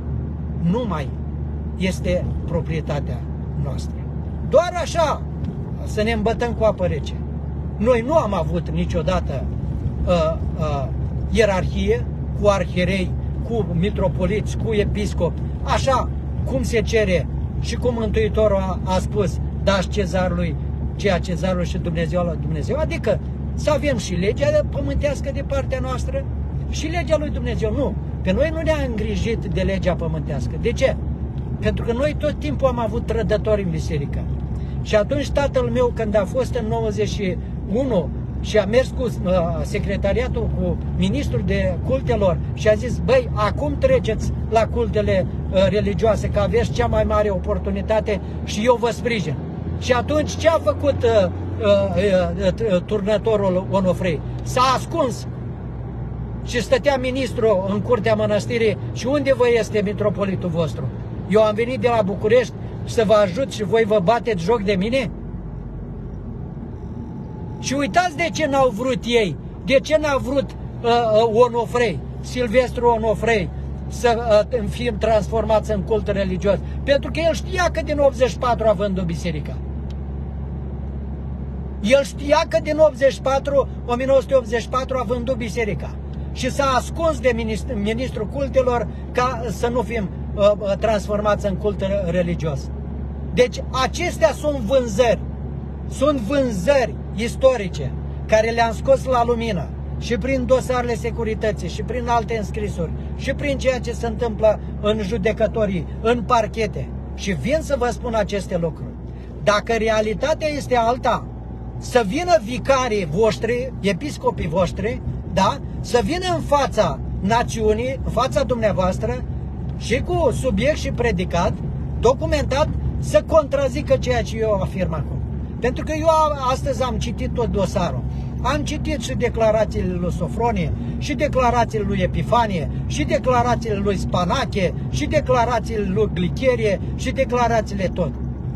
nu mai este proprietatea noastră. Doar așa să ne îmbătăm cu apă rece. Noi nu am avut niciodată uh, uh, ierarhie cu arhierei, cu mitropoliți, cu episcopi, așa cum se cere și cum Mântuitorul a, a spus, dați cezarului ceea cezarului și Dumnezeu la Dumnezeu, adică să avem și legea pământească de partea noastră și legea lui Dumnezeu. Nu, pe noi nu ne-a îngrijit de legea pământească. De ce? Pentru că noi tot timpul am avut trădători în biserică. Și atunci tatăl meu, când a fost în nouăzeci și unu și a mers cu uh, secretariatul, cu ministrul de cultelor și a zis, băi, acum treceți la cultele uh, religioase, că aveți cea mai mare oportunitate și eu vă sprijin. Și atunci ce a făcut uh, uh, uh, turnătorul Onofrei? S-a ascuns și stătea ministrul în curtea mănăstirii și unde vă este mitropolitul vostru? Eu am venit de la București să vă ajut și voi vă bateți joc de mine? Și uitați de ce n-au vrut ei, de ce n-a vrut uh, uh, Onofrei, Silvestru Onofrei, să uh, fim transformați în cult religios. Pentru că el știa că din optzeci și patru a vândut biserica. El știa că din optzeci și patru, o mie nouă sute optzeci și patru a vândut biserica. Și s-a ascuns de ministr, ministrul cultelor ca să nu fim uh, transformați în cult religios. Deci acestea sunt vânzări. Sunt vânzări istorice care le-am scos la lumină și prin dosarele securității și prin alte înscrisuri și prin ceea ce se întâmplă în judecătorii, în parchete. Și vin să vă spun aceste lucruri. Dacă realitatea este alta, să vină vicarii voștri, episcopii voștri, da? Să vină în fața națiunii, în fața dumneavoastră și cu subiect și predicat, documentat, să contrazică ceea ce eu afirm acum. Pentru că eu astăzi am citit tot dosarul. Am citit și declarațiile lui Sofronie, și declarațiile lui Epifanie, și declarațiile lui Spanache, și declarațiile lui Glicherie, și declarațiile tot.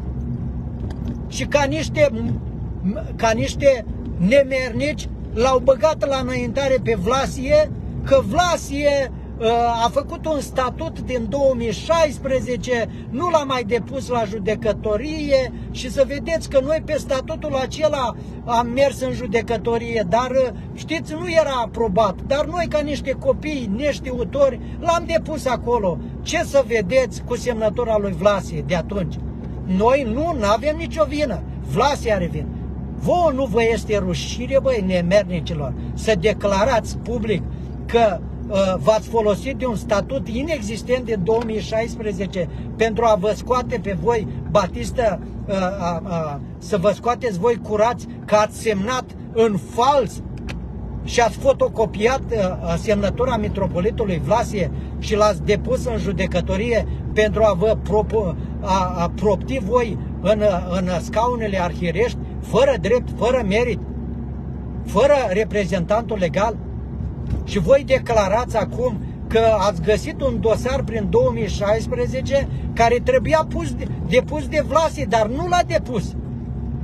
Și ca niște, ca niște nemernici l-au băgat la înaintare pe Vlasie, că Vlasie a făcut un statut din două mii șaisprezece, nu l-a mai depus la judecătorie și să vedeți că noi pe statutul acela am mers în judecătorie, dar știți, nu era aprobat, dar noi ca niște copii neștiutori l-am depus acolo. Ce să vedeți cu semnătura lui Vlasie de atunci? Noi nu avem nicio vină, Vlasie are vină. Vouă nu vă este rușine, băi, nemernicilor, să declarați public că uh, v-ați folosit de un statut inexistent de două mii șaisprezece pentru a vă scoate pe voi, Batistă, uh, uh, uh, să vă scoateți voi curați că ați semnat în fals și ați fotocopiat uh, semnătura mitropolitului Vlasie și l-ați depus în judecătorie pentru a vă propo, a, a propti voi în, în scaunele arhierești, fără drept, fără merit, fără reprezentantul legal. Și voi declarați acum că ați găsit un dosar prin două mii șaisprezece care trebuia pus, depus de Vlasie, dar nu l-a depus.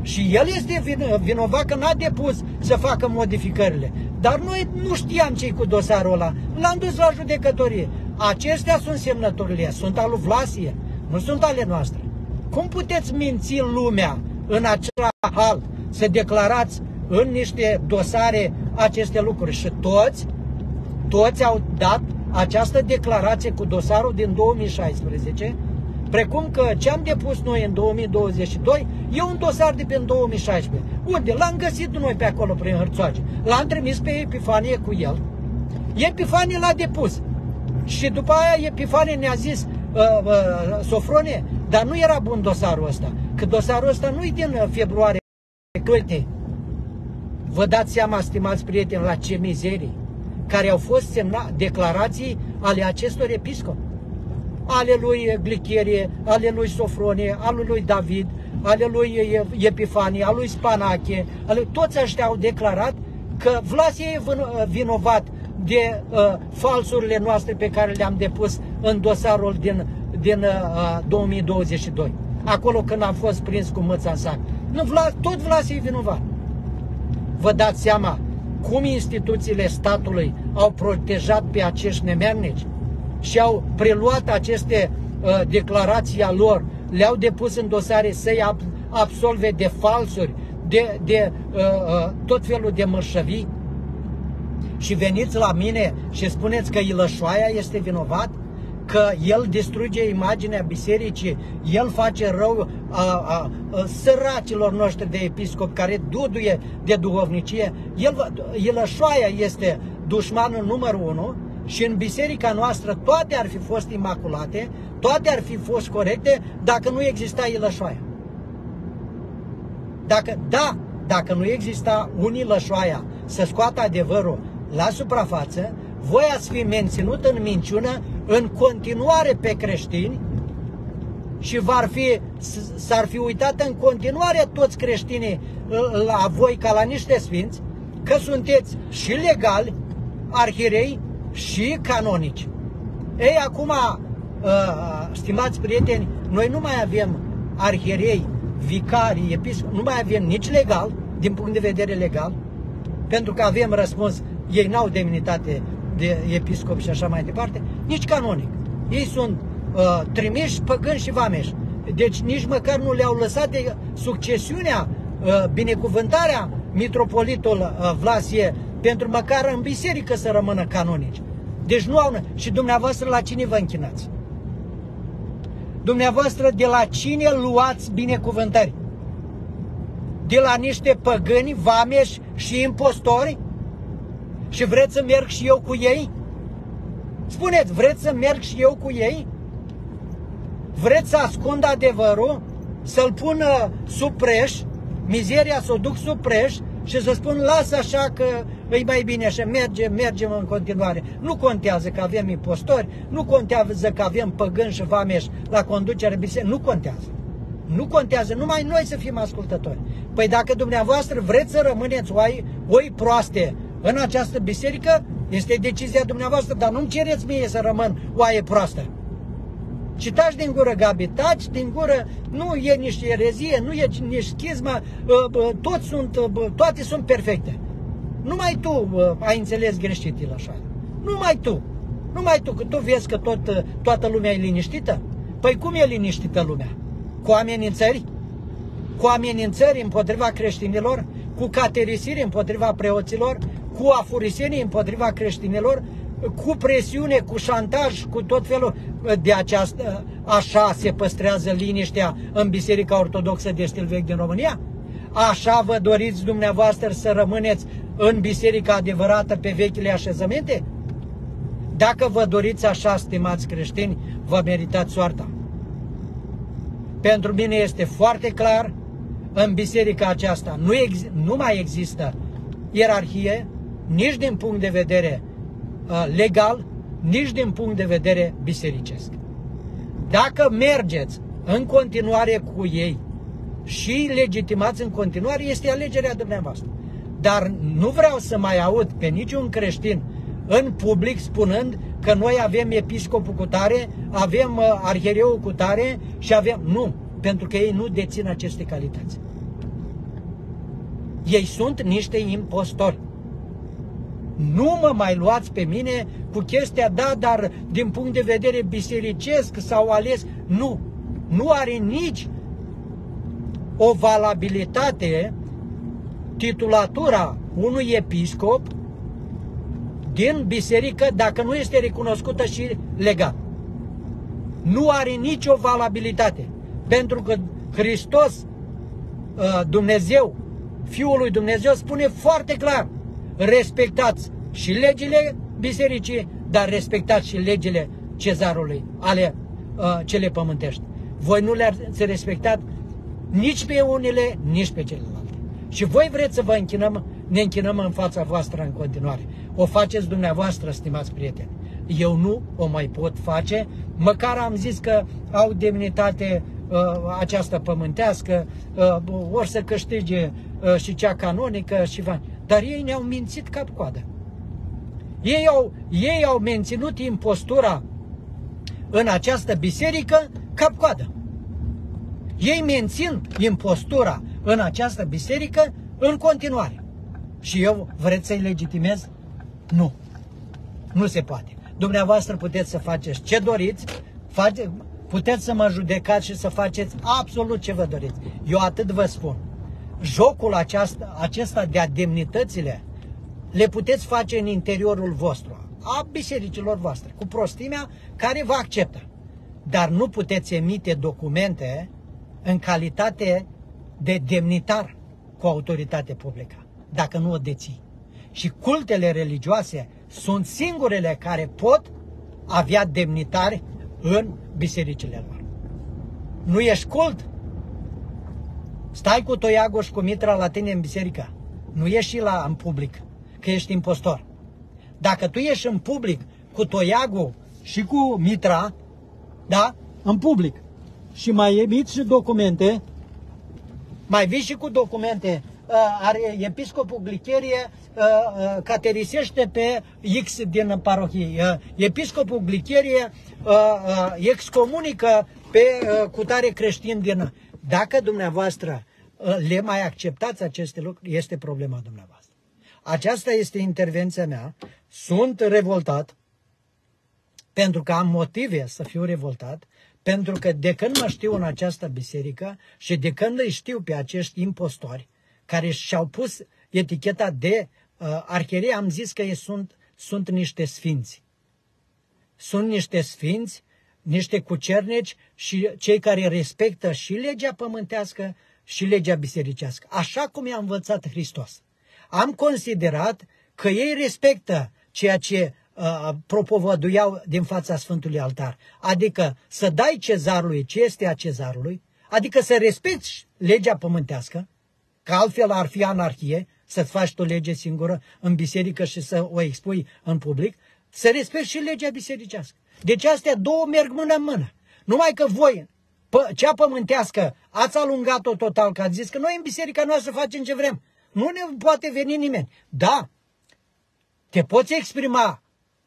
Și el este vinovat că n-a depus să facă modificările. Dar noi nu știam ce-i cu dosarul ăla. L-am dus la judecătorie. Acestea sunt semnăturile, sunt ale lui Vlasie, nu sunt ale noastre. Cum puteți minți lumea în acel hal să declarați în niște dosare aceste lucruri? Și toți, toți au dat această declarație cu dosarul din două mii șaisprezece, precum că ce am depus noi în două mii douăzeci și doi e un dosar de pe două mii șaisprezece. Unde? L-am găsit noi pe acolo prin hârțoage. L-am trimis pe Epifanie cu el. Epifanie l-a depus. Și după aia Epifanie ne-a zis, uh, uh, Sofronie, dar nu era bun dosarul ăsta. Că dosarul ăsta nu-i din februarie. Uite, vă dați seama, stimați prieteni, la ce mizerii care au fost semnate declarații ale acestor episcopi. Ale lui Glicherie, ale lui Sofronie, ale lui David, ale lui Epifanie, ale lui Spanache, ale... toți ăștia au declarat că Vlasie e vinovat de uh, falsurile noastre pe care le-am depus în dosarul din, din uh, două mii douăzeci și doi. Acolo când am fost prins cu mâța în sac. Nu, Vla, tot Vlasie e vinovat. Vă dați seama cum instituțiile statului au protejat pe acești nemernici și au preluat aceste uh, declarații a lor, le-au depus în dosare să-i ab absolve de falsuri, de, de uh, uh, tot felul de mărșăvii. Și veniți la mine și spuneți că Ilășoaia este vinovat, că el distruge imaginea bisericii, el face rău a, a, a săracilor noștri de episcopi care duduie de duhovnicie. El, Ilășoaia este dușmanul numărul unu și în biserica noastră toate ar fi fost imaculate, toate ar fi fost corecte dacă nu exista Ilășoaia. Dacă, da, dacă nu exista un Ilășoaia să scoată adevărul la suprafață, voi ați fi menținut în minciună în continuare pe creștini și s-ar fi uitat în continuare toți creștinii la voi ca la niște sfinți, că sunteți și legali, arhierei și canonici. Ei, acum, stimați prieteni, noi nu mai avem arhierei, vicarii, episcopi, nu mai avem nici legal, din punct de vedere legal, pentru că avem răspuns, ei n-au demnitate de episcop și așa mai departe, nici canonic. Ei sunt uh, trimiși, păgâni și vameși. Deci nici măcar nu le-au lăsat de succesiunea, uh, binecuvântarea mitropolitul uh, Vlasie pentru măcar în biserică să rămână canonici. Deci nu au... Și dumneavoastră la cine vă închinați? Dumneavoastră de la cine luați binecuvântări? De la niște păgâni, vameși și impostori? Și vreți să merg și eu cu ei? Spuneți, vreți să merg și eu cu ei? Vreți să ascund adevărul? Să-l pun sub preș, mizeria să o duc sub preș și să spun, lasă așa că e mai bine așa, mergem, mergem în continuare. Nu contează că avem impostori, nu contează că avem păgâni și vameși la conducerea bisericii, nu contează. Nu contează, numai noi să fim ascultători. Păi dacă dumneavoastră vreți să rămâneți oi, oi proaste în această biserică, este decizia dumneavoastră, dar nu-mi cereți mie să rămân oaie proastă. Și taci din gură, Gabi, taci din gură, nu e nici erezie, nu e nici schismă, toți sunt, toate sunt perfecte. Numai tu ai înțeles greșit, Ilășoaia. Numai tu. Numai tu, că tu vezi că tot, toată lumea e liniștită. Păi cum e liniștită lumea? Cu amenințări? Cu amenințări împotriva creștinilor? Cu caterisiri împotriva preoților? Cu afurisenii împotriva creștinilor? Cu presiune, cu șantaj, cu tot felul. De aceasta, așa se păstrează liniștea în Biserica Ortodoxă de stil vechi din România? Așa vă doriți dumneavoastră să rămâneți în biserica adevărată pe vechile așezămente? Dacă vă doriți așa, stimați creștini, vă meritați soarta. Pentru mine este foarte clar, în biserica aceasta nu, nu mai există ierarhie, nici din punct de vedere uh, legal, nici din punct de vedere bisericesc. Dacă mergeți în continuare cu ei și legitimați în continuare, este alegerea dumneavoastră. Dar nu vreau să mai aud pe niciun creștin în public spunând că noi avem episcopul cu tare, avem uh, arhiereul cu tare și avem... Nu, pentru că ei nu dețin aceste calități. Ei sunt niște impostori. Nu mă mai luați pe mine cu chestia, da, dar din punct de vedere bisericesc s-au ales. Nu, nu are nici o valabilitate titulatura unui episcop din biserică dacă nu este recunoscută și legal. Nu are nicio valabilitate. Pentru că Hristos, Dumnezeu, Fiul lui Dumnezeu, spune foarte clar: respectați și legile bisericii, dar respectați și legile cezarului, ale uh, cele pământești. Voi nu le-ați respectat nici pe unele, nici pe celelalte. Și voi vreți să vă închinăm, ne închinăm în fața voastră în continuare. O faceți dumneavoastră, stimați prieteni. Eu nu o mai pot face, măcar am zis că au demnitate uh, aceasta pământească, uh, ori să câștige uh, și cea canonică și va. Dar ei ne-au mințit cap-coadă. Ei au, ei au menținut impostura în această biserică cap-coadă. Ei mențin impostura în această biserică în continuare. Și eu vreți să-i legitimez? Nu. Nu se poate. Dumneavoastră puteți să faceți ce doriți, face, puteți să mă judecați și să faceți absolut ce vă doriți. Eu atât vă spun. Jocul aceasta, acesta de-a demnitățile le puteți face în interiorul vostru, a bisericilor voastre, cu prostimea care vă acceptă. Dar nu puteți emite documente în calitate de demnitar cu autoritate publică, dacă nu o deții. Și cultele religioase sunt singurele care pot avea demnitari în bisericile lor. Nu ești cult? Stai cu toiagul și cu mitra la tine în biserică. Nu ieși și la, în public, că ești impostor. Dacă tu ieși în public cu toiagul și cu mitra, da, în public, și mai emiți și documente, mai vii și cu documente, are episcopul Glicherie, caterisește pe X din parohie, episcopul Glicherie excomunică pe cutare creștin din... Dacă dumneavoastră le mai acceptați aceste lucruri, este problema dumneavoastră. Aceasta este intervenția mea. Sunt revoltat, pentru că am motive să fiu revoltat, pentru că de când mă știu în această biserică și de când îi știu pe acești impostori care și-au pus eticheta de uh, arhierei, am zis că ei sunt, sunt niște sfinți. Sunt niște sfinți, niște cucernici și cei care respectă și legea pământească și legea bisericească, așa cum i-a învățat Hristos. Am considerat că ei respectă ceea ce uh, propovăduiau din fața Sfântului Altar, adică să dai cezarului ce este a cezarului, adică să respecti legea pământească, că altfel ar fi anarhie, să-ți faci tu lege singură în biserică și să o expui în public, să respecti și legea bisericească. Deci astea două merg mână în mână. Numai că voi, pă, cea pământească, ați alungat-o total, că ați zis că noi în biserica noastră facem ce vrem. Nu ne poate veni nimeni. Da, te poți exprima,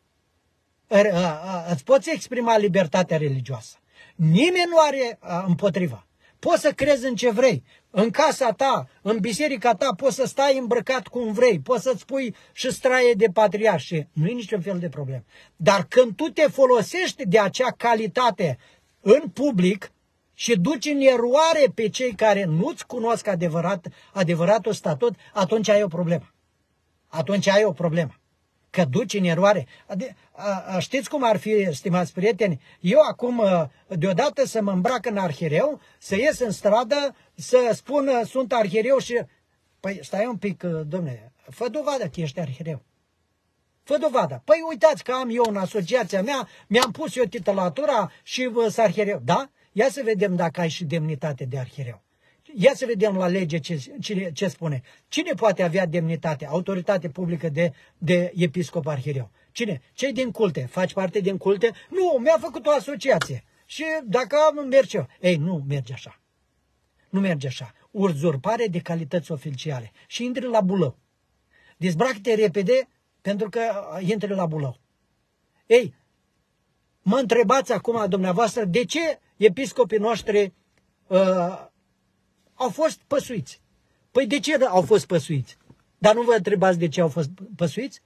îți poți exprima libertatea religioasă. Nimeni nu are împotriva. Poți să crezi în ce vrei. În casa ta, în biserica ta, poți să stai îmbrăcat cum vrei. Poți să-ți pui și straie de patriarh și nu e niciun fel de problemă. Dar când tu te folosești de acea calitate în public și duci în eroare pe cei care nu-ți cunosc adevărat, adevăratul statut, atunci ai o problemă. Atunci ai o problemă. Că duci în eroare. Știți cum ar fi, stimați prieteni? Eu acum, deodată să mă îmbrac în arhiereu, să ies în stradă, să spun sunt arhiereu și... Păi stai un pic, domnule, fă dovadă că ești arhiereu. Fă dovadă. Păi uitați că am eu în asociația mea, mi-am pus eu titulatura și sunt arhiereu. Da? Ia să vedem dacă ai și demnitate de arhiereu. Ia să vedem la lege ce, ce, ce spune. Cine poate avea demnitate, autoritate publică de, de episcop arhiereu? Cine? Cei din culte. Faci parte din culte? Nu, mi-a făcut o asociație. Și dacă am, merge eu. Ei, nu merge așa. Nu merge așa. Uzurpare de calități oficiale. Și intri la bulău. Dezbracă-te repede pentru că intri la bulău. Ei, mă întrebați acum dumneavoastră de ce episcopii noștri uh, au fost păsuiți. Păi de ce au fost păsuiți? Dar nu vă întrebați de ce au fost păsuiți?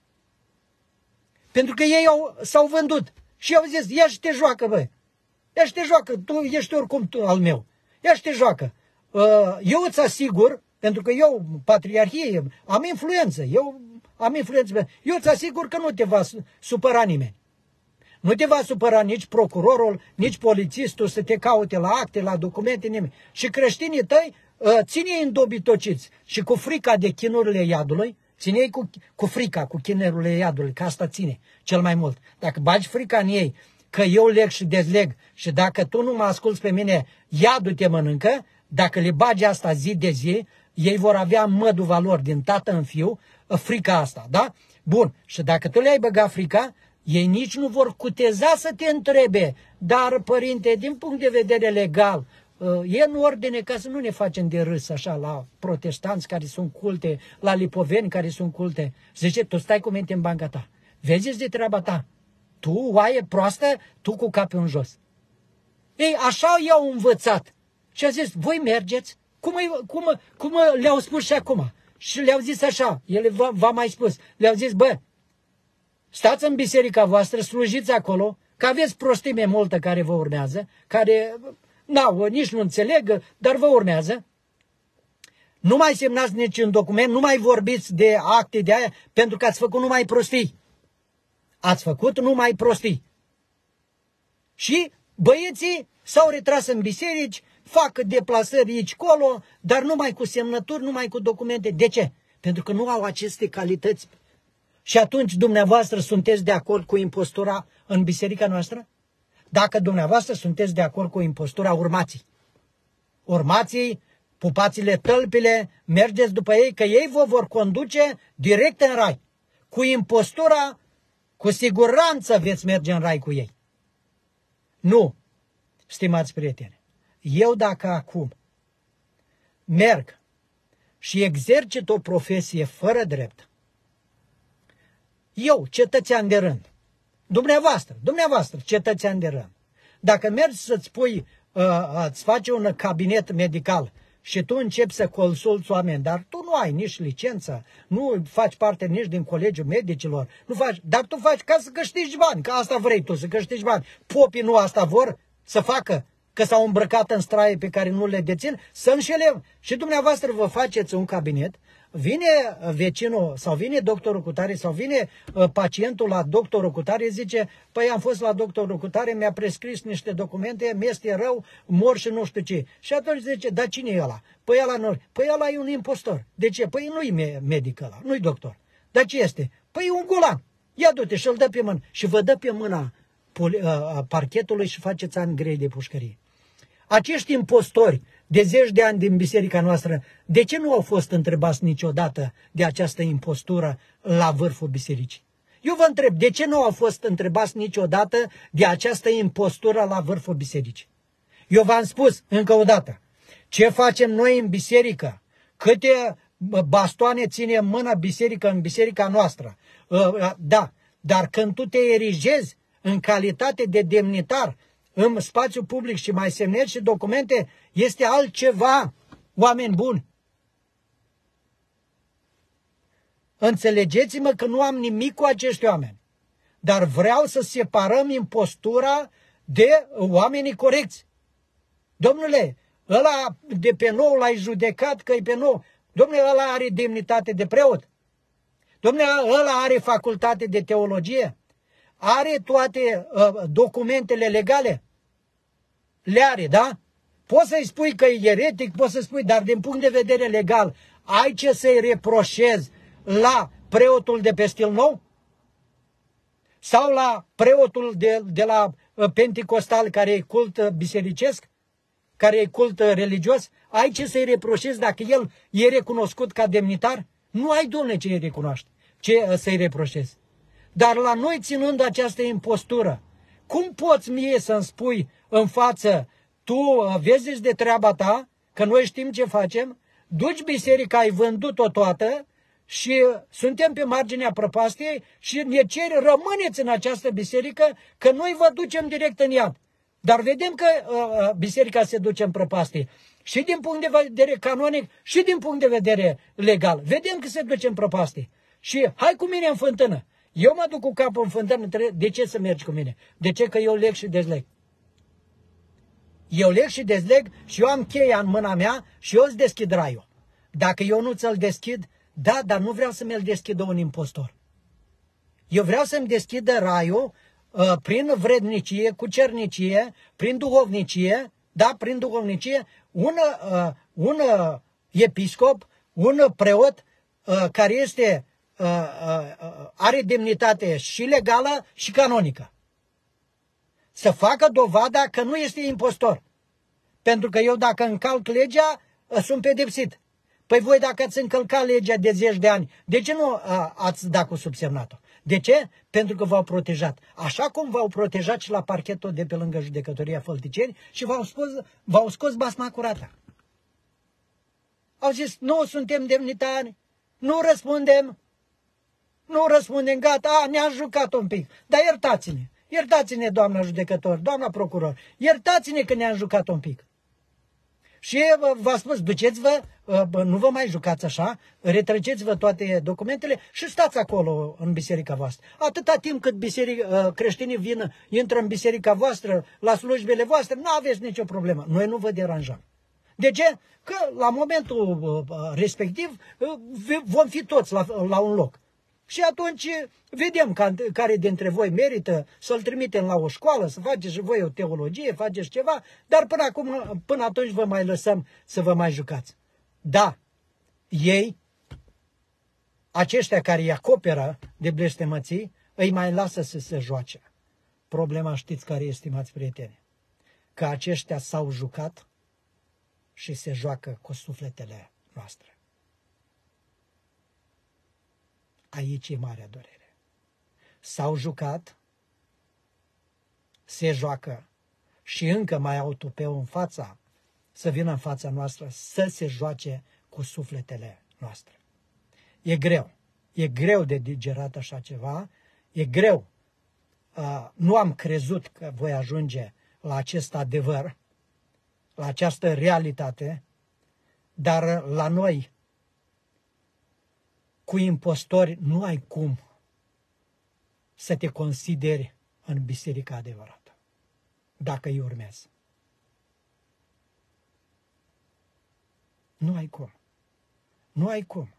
Pentru că ei au, s-au vândut și au zis, ia și te joacă, băi. Ia și te joacă, tu ești oricum tu al meu. Ia și te joacă. Eu îți asigur, pentru că eu, patriarhie, am influență, eu am influență, eu îți asigur că nu te va supăra nimeni. Nu te va supăra nici procurorul, nici polițistul să te caute la acte, la documente, nimeni. Și creștinii tăi, ține-i îndobitociți și cu frica de chinurile iadului, ține-i cu, cu frica, cu chinurile iadului, că asta ține cel mai mult. Dacă bagi frica în ei, că eu leg și dezleg și dacă tu nu mă asculți pe mine, iadul te mănâncă, dacă le bagi asta zi de zi, ei vor avea măduva lor din tată în fiu, frica asta, da? Bun, și dacă tu le-ai băgat frica, ei nici nu vor cuteza să te întrebe, dar, părinte, din punct de vedere legal, e în ordine ca să nu ne facem de râs așa la protestanți care sunt culte, la lipoveni care sunt culte. Zice, tu stai cu minte în banca ta, vezi de treaba ta, tu, oaie proastă, tu cu capul în jos. Ei, așa i-au învățat și a zis, voi mergeți, cum, cum, cum le-au spus și acum. Și le-au zis așa, ele v-a mai spus, le-au zis, bă, stați în biserica voastră, slujiți acolo, că aveți prostime multă care vă urmează, care, n-au, nici nu înțeleg, dar vă urmează. Nu mai semnați niciun document, nu mai vorbiți de acte de aia, pentru că ați făcut numai prostii. Ați făcut numai prostii. Și băieții s-au retras în biserici, fac deplasări aici, colo, dar numai cu semnături, numai cu documente. De ce? Pentru că nu au aceste calități. Și atunci dumneavoastră sunteți de acord cu impostura în biserica noastră? Dacă dumneavoastră sunteți de acord cu impostura, urmați. Urmați-i, pupați-le tălpile, mergeți după ei, că ei vă vor conduce direct în rai. Cu impostura, cu siguranță veți merge în rai cu ei. Nu, stimați prieteni, eu dacă acum merg și exercit o profesie fără drept, eu, cetățean de rând, dumneavoastră, dumneavoastră, cetățean de rând, dacă mergi să-ți pui, uh, îți faci un cabinet medical și tu începi să consulți oameni, dar tu nu ai nici licență, nu faci parte nici din colegiul medicilor, nu faci, dar tu faci ca să câștigi bani, că asta vrei tu, să câștigi bani. Popii nu asta vor să facă, că s-au îmbrăcat în straie pe care nu le dețin, să înșele. Și dumneavoastră vă faceți un cabinet, vine vecinul sau vine doctorul cu tare sau vine pacientul la doctorul cu tare, zice, păi am fost la doctorul cu tare, mi-a prescris niște documente, mi-este rău, mor și nu știu ce. Și atunci zice, dar cine e ăla? Păi ăla nu, păi ăla e un impostor. De ce? Păi nu-i medic ăla, nu-i doctor. Dar ce este? Păi e un golan. Ia du-te și îl dă pe mână. Și vă dă pe mâna parchetului și faceți ani grei de pușcărie. Acești impostori de zeci de ani din biserica noastră, de ce nu au fost întrebați niciodată de această impostură la vârful bisericii? Eu vă întreb, de ce nu au fost întrebați niciodată de această impostură la vârful bisericii? Eu v-am spus încă o dată, ce facem noi în biserică, câte bastoane ține în mână biserica în biserica noastră, da, dar când tu te erigezi în calitate de demnitar în spațiu public și mai semnezi și documente, este altceva, oameni buni. Înțelegeți-mă că nu am nimic cu acești oameni, dar vreau să separăm impostura de oamenii corecți. Domnule, ăla de pe nou l-ai judecat că e pe nou. Domnule, ăla are demnitate de preot. Domnule, ăla are facultate de teologie. Are toate uh, documentele legale? Le are, da? Poți să-i spui că e eretic, poți să spui, dar din punct de vedere legal, ai ce să-i reproșezi la preotul de pe Stil Nou? Sau la preotul de, de la uh, Penticostal care e cult uh, bisericesc? Care e cult uh, religios? Ai ce să-i reproșezi dacă el e recunoscut ca demnitar? Nu ai, Doamne, ce îi recunoaște, ce uh, să-i reproșezi. Dar la noi, ținând această impostură, cum poți mie să-mi spui în față, tu vezi de treaba ta, că noi știm ce facem, duci biserica, ai vândut-o toată și suntem pe marginea prăpastiei și ne ceri, rămâneți în această biserică, că noi vă ducem direct în iad. Dar vedem că uh, biserica se duce în prăpastie. Și din punct de vedere canonic, și din punct de vedere legal. Vedem că se duce în prăpastie. Și hai cu mine în fântână. Eu mă duc cu capul în fântână, de ce să mergi cu mine? De ce? Că eu leg și dezleg. Eu leg și dezleg și eu am cheia în mâna mea și eu îți deschid raiul. Dacă eu nu ți-l deschid, da, dar nu vreau să mi-l deschidă un impostor. Eu vreau să-mi deschidă raiul uh, prin vrednicie, cu cernicie, prin duhovnicie, da, prin duhovnicie, un, uh, un uh, episcop, un preot uh, care este, uh, uh, are demnitate și legală și canonică. Să facă dovada că nu este impostor. Pentru că eu dacă încalc legea, uh, sunt pedepsit. Păi voi dacă ați încălcat legea de zeci de ani, de ce nu uh, ați dat cu subsemnatul? De ce? Pentru că v-au protejat. Așa cum v-au protejat și la parchetul de pe lângă Judecătoria Fălticeni și v-au scos, v-au scos basma curată. Au zis, nu suntem demnitari, nu răspundem, nu răspundem, gata, a, ne-a jucat un pic. Dar iertați-ne, iertați-ne, doamna judecător, doamna procuror, iertați-ne că ne-am jucat un pic. Și v-a spus, duceți-vă, nu vă mai jucați așa, retrăgeți-vă toate documentele și stați acolo în biserica voastră. Atâta timp cât biserica, creștinii vin, intră în biserica voastră, la slujbele voastre, nu aveți nicio problemă. Noi nu vă deranjăm. De ce? Că la momentul respectiv vom fi toți la, la un loc. Și atunci vedem care dintre voi merită să-l trimitem la o școală, să faceți și voi o teologie, faceți ceva, dar până acum, până atunci vă mai lăsăm să vă mai jucați. Da, ei, aceștia care îi acoperă de blestemății, îi mai lasă să se joace. Problema știți care este, stimați prieteni? Că aceștia s-au jucat și se joacă cu sufletele noastre. Aici e marea durere. S-au jucat, se joacă și încă mai au tupeu în fața, să vină în fața noastră, să se joace cu sufletele noastre. E greu. E greu de digerat așa ceva. E greu. Uh, nu am crezut că voi ajunge la acest adevăr, la această realitate, dar la noi, cu impostori, nu ai cum să te consideri în biserica adevărată, dacă îi urmezi. Nu ai cum. Nu ai cum.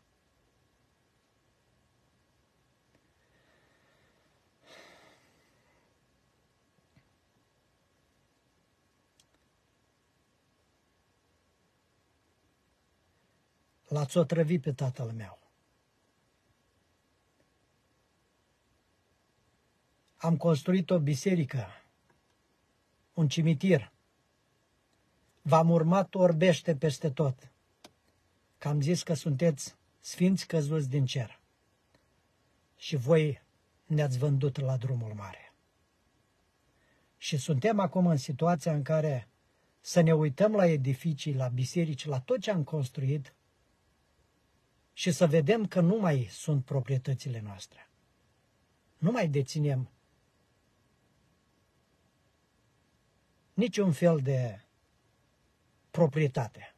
L-ați otrăvit pe tatăl meu. Am construit o biserică, un cimitir. V-am urmat orbește peste tot, că am zis că sunteți sfinți căzuți din cer. Și voi ne-ați vândut la drumul mare. Și suntem acum în situația în care să ne uităm la edificii, la biserici, la tot ce am construit și să vedem că nu mai sunt proprietățile noastre. Nu mai deținem niciun fel de proprietate.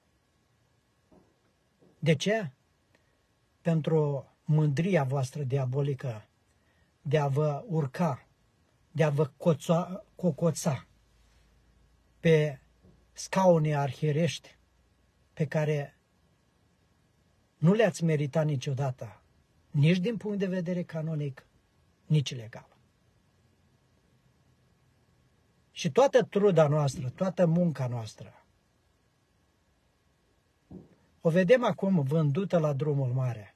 De ce? Pentru mândria voastră diabolică de a vă urca, de a vă coța, cocoța pe scaune arhierești pe care nu le-ați meritat niciodată, nici din punct de vedere canonic, nici legal. Și toată truda noastră, toată munca noastră, o vedem acum vândută la drumul mare.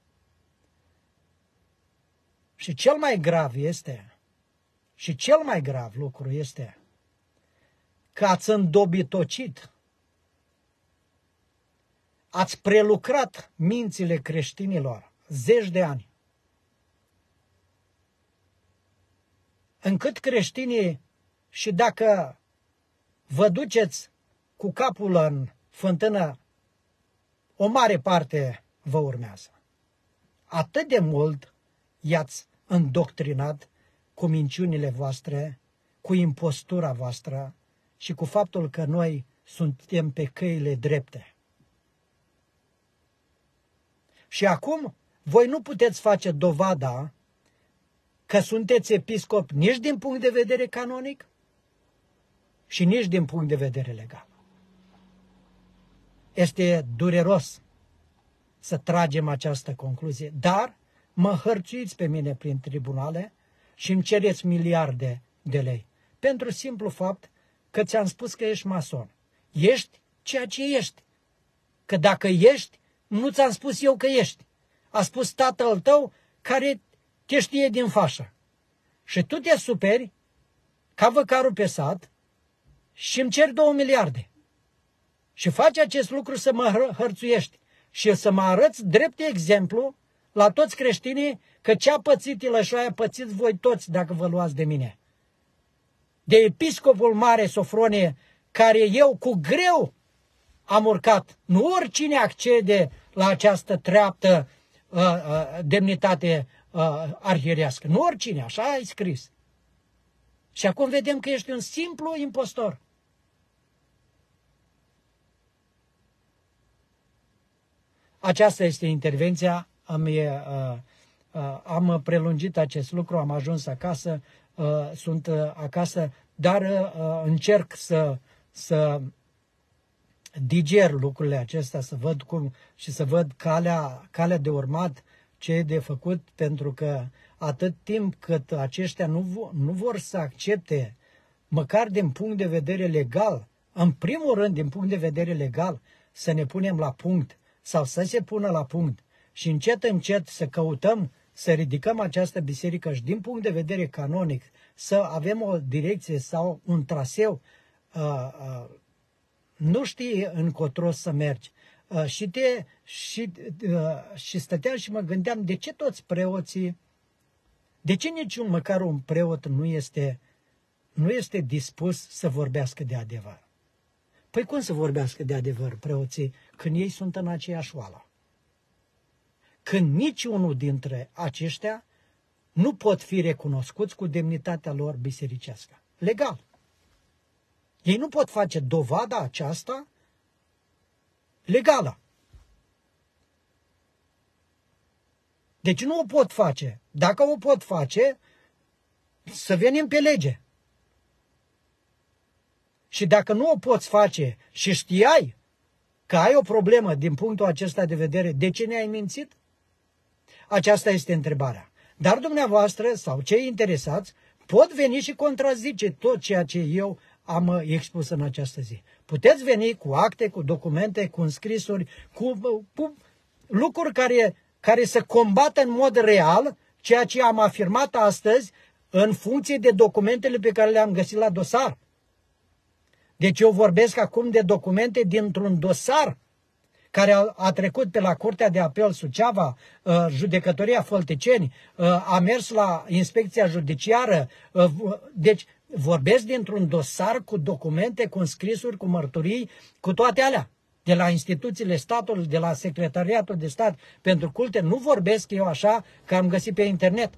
Și cel mai grav este, și cel mai grav lucru este că ați îndobitocit, ați prelucrat mințile creștinilor zeci de ani, încât creștinii, și dacă vă duceți cu capul în fântână, o mare parte vă urmează. Atât de mult i-ați îndoctrinat cu minciunile voastre, cu impostura voastră și cu faptul că noi suntem pe căile drepte. Și acum, voi nu puteți face dovada că sunteți episcop nici din punct de vedere canonic și nici din punct de vedere legal. Este dureros să tragem această concluzie, dar mă hărțuiți pe mine prin tribunale și îmi cereți miliarde de lei. Pentru simplu fapt că ți-am spus că ești mason. Ești ceea ce ești. Că dacă ești, nu ți-am spus eu că ești. A spus tatăl tău care te știe din fașă. Și tu te superi ca văcarul pe sat și îmi ceri două miliarde. Și faci acest lucru să mă hărțuiești și să mă arăți drept exemplu la toți creștinii că ce a pățit Ilășoaia pățiți voi toți dacă vă luați de mine. De episcopul mare Sofronie, care eu cu greu am urcat. Nu oricine accede la această treaptă uh, uh, demnitate uh, arhierească. Nu oricine, așa ai scris. Și acum vedem că ești un simplu impostor. Aceasta este intervenția. Am, uh, uh, am prelungit acest lucru, am ajuns acasă, uh, sunt uh, acasă, dar uh, încerc să, să diger lucrurile acestea, să văd cum și să văd calea, calea de urmat, ce e de făcut, pentru că atât timp cât aceștia nu, nu vor să accepte, măcar din punct de vedere legal, în primul rând din punct de vedere legal, să ne punem la punct sau să se pună la punct și încet încet să căutăm să ridicăm această biserică și din punct de vedere canonic să avem o direcție sau un traseu, uh, uh, nu știi încotro să mergi. Uh, și, te, și, uh, și stăteam și mă gândeam de ce toți preoții, de ce niciun măcar un preot nu este, nu este dispus să vorbească de adevăr. Păi cum să vorbească de adevăr preoții când ei sunt în aceeași oală? Când niciunul dintre aceștia nu pot fi recunoscuți cu demnitatea lor bisericească. Legal. Ei nu pot face dovada aceasta legală. Deci nu o pot face. Dacă o pot face, să venim pe lege. Și dacă nu o poți face și știai că ai o problemă din punctul acesta de vedere, de ce ne-ai mințit? Aceasta este întrebarea. Dar dumneavoastră sau cei interesați pot veni și contrazice tot ceea ce eu am expus în această zi. Puteți veni cu acte, cu documente, cu înscrisuri, cu, cu lucruri care, care să combată în mod real ceea ce am afirmat astăzi în funcție de documentele pe care le-am găsit la dosar. Deci eu vorbesc acum de documente dintr-un dosar care a, a trecut pe la Curtea de Apel Suceava, uh, Judecătoria Fălticeni, uh, a mers la Inspecția Judiciară. Uh, deci vorbesc dintr-un dosar cu documente, cu înscrisuri, cu mărturii, cu toate alea. De la instituțiile statului, de la Secretariatul de Stat pentru Culte, nu vorbesc eu așa că am găsit pe internet.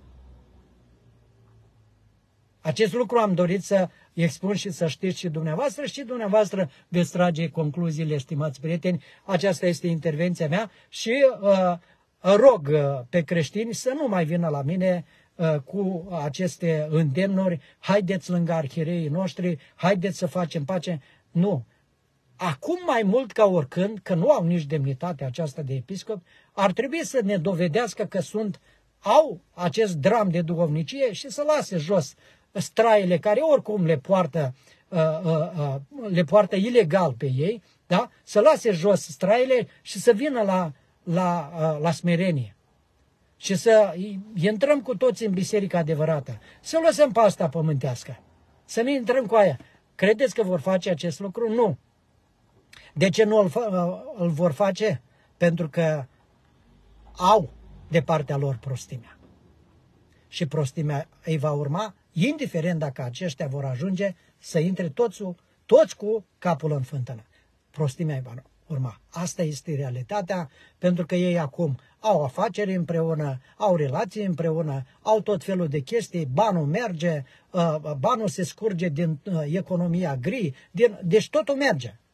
Acest lucru am dorit să expun și să știți și dumneavoastră și dumneavoastră veți trage concluziile, stimați prieteni. Aceasta este intervenția mea și uh, rog uh, pe creștini să nu mai vină la mine uh, cu aceste îndemnuri. Haideți lângă arhiereii noștri, haideți să facem pace. Nu. Acum mai mult ca oricând, că nu au nici demnitatea aceasta de episcop, ar trebui să ne dovedească că sunt, au acest dram de duhovnicie și să lase jos straile care oricum le poartă, uh, uh, uh, le poartă ilegal pe ei, da? Să lase jos straile și să vină la, la, uh, la smerenie. Și să intrăm cu toți în biserica adevărată. Să lăsăm pe asta pământească. Să nu intrăm cu aia. Credeți că vor face acest lucru? Nu. De ce nu îl, îl vor face? Pentru că au de partea lor prostimea. Și prostimea îi va urma, indiferent dacă aceștia vor ajunge să intre toți, toți cu capul în fântână. Prostimea îi va urma. Asta este realitatea, pentru că ei acum au afaceri împreună, au relații împreună, au tot felul de chestii, banul merge, banul se scurge din economia gri, din, deci totul merge.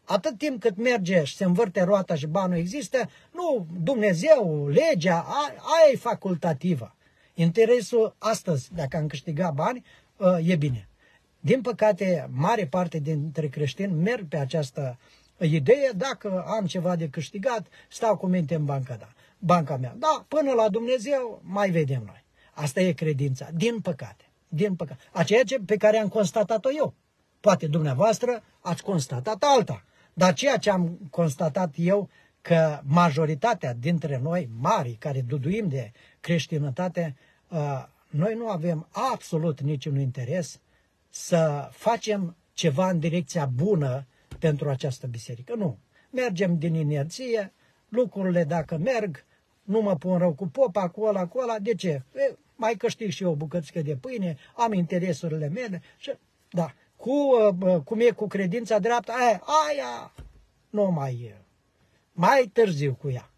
Atât timp cât merge și se învârte roata și banul există, nu, Dumnezeu, legea, aia e facultativă. Interesul astăzi, dacă am câștigat bani, e bine. Din păcate, mare parte dintre creștini merg pe această idee, dacă am ceva de câștigat, stau cu minte în banca, da, banca mea. Da, până la Dumnezeu mai vedem noi. Asta e credința, din păcate. Din păcate. Aceea ce, pe care am constatat-o eu. Poate dumneavoastră ați constatat alta. Dar ceea ce am constatat eu, că majoritatea dintre noi mari, care duduim de creștinătate, noi nu avem absolut niciun interes să facem ceva în direcția bună pentru această biserică. Nu. Mergem din inerție, lucrurile dacă merg, nu mă pun rău cu popa, cu ăla, cu ăla. De ce? E, mai câștig și eu o bucățică de pâine, am interesurile mele. Și, da, cu, cum e cu credința dreaptă, aia, aia nu mai e. Mai târziu cu ea.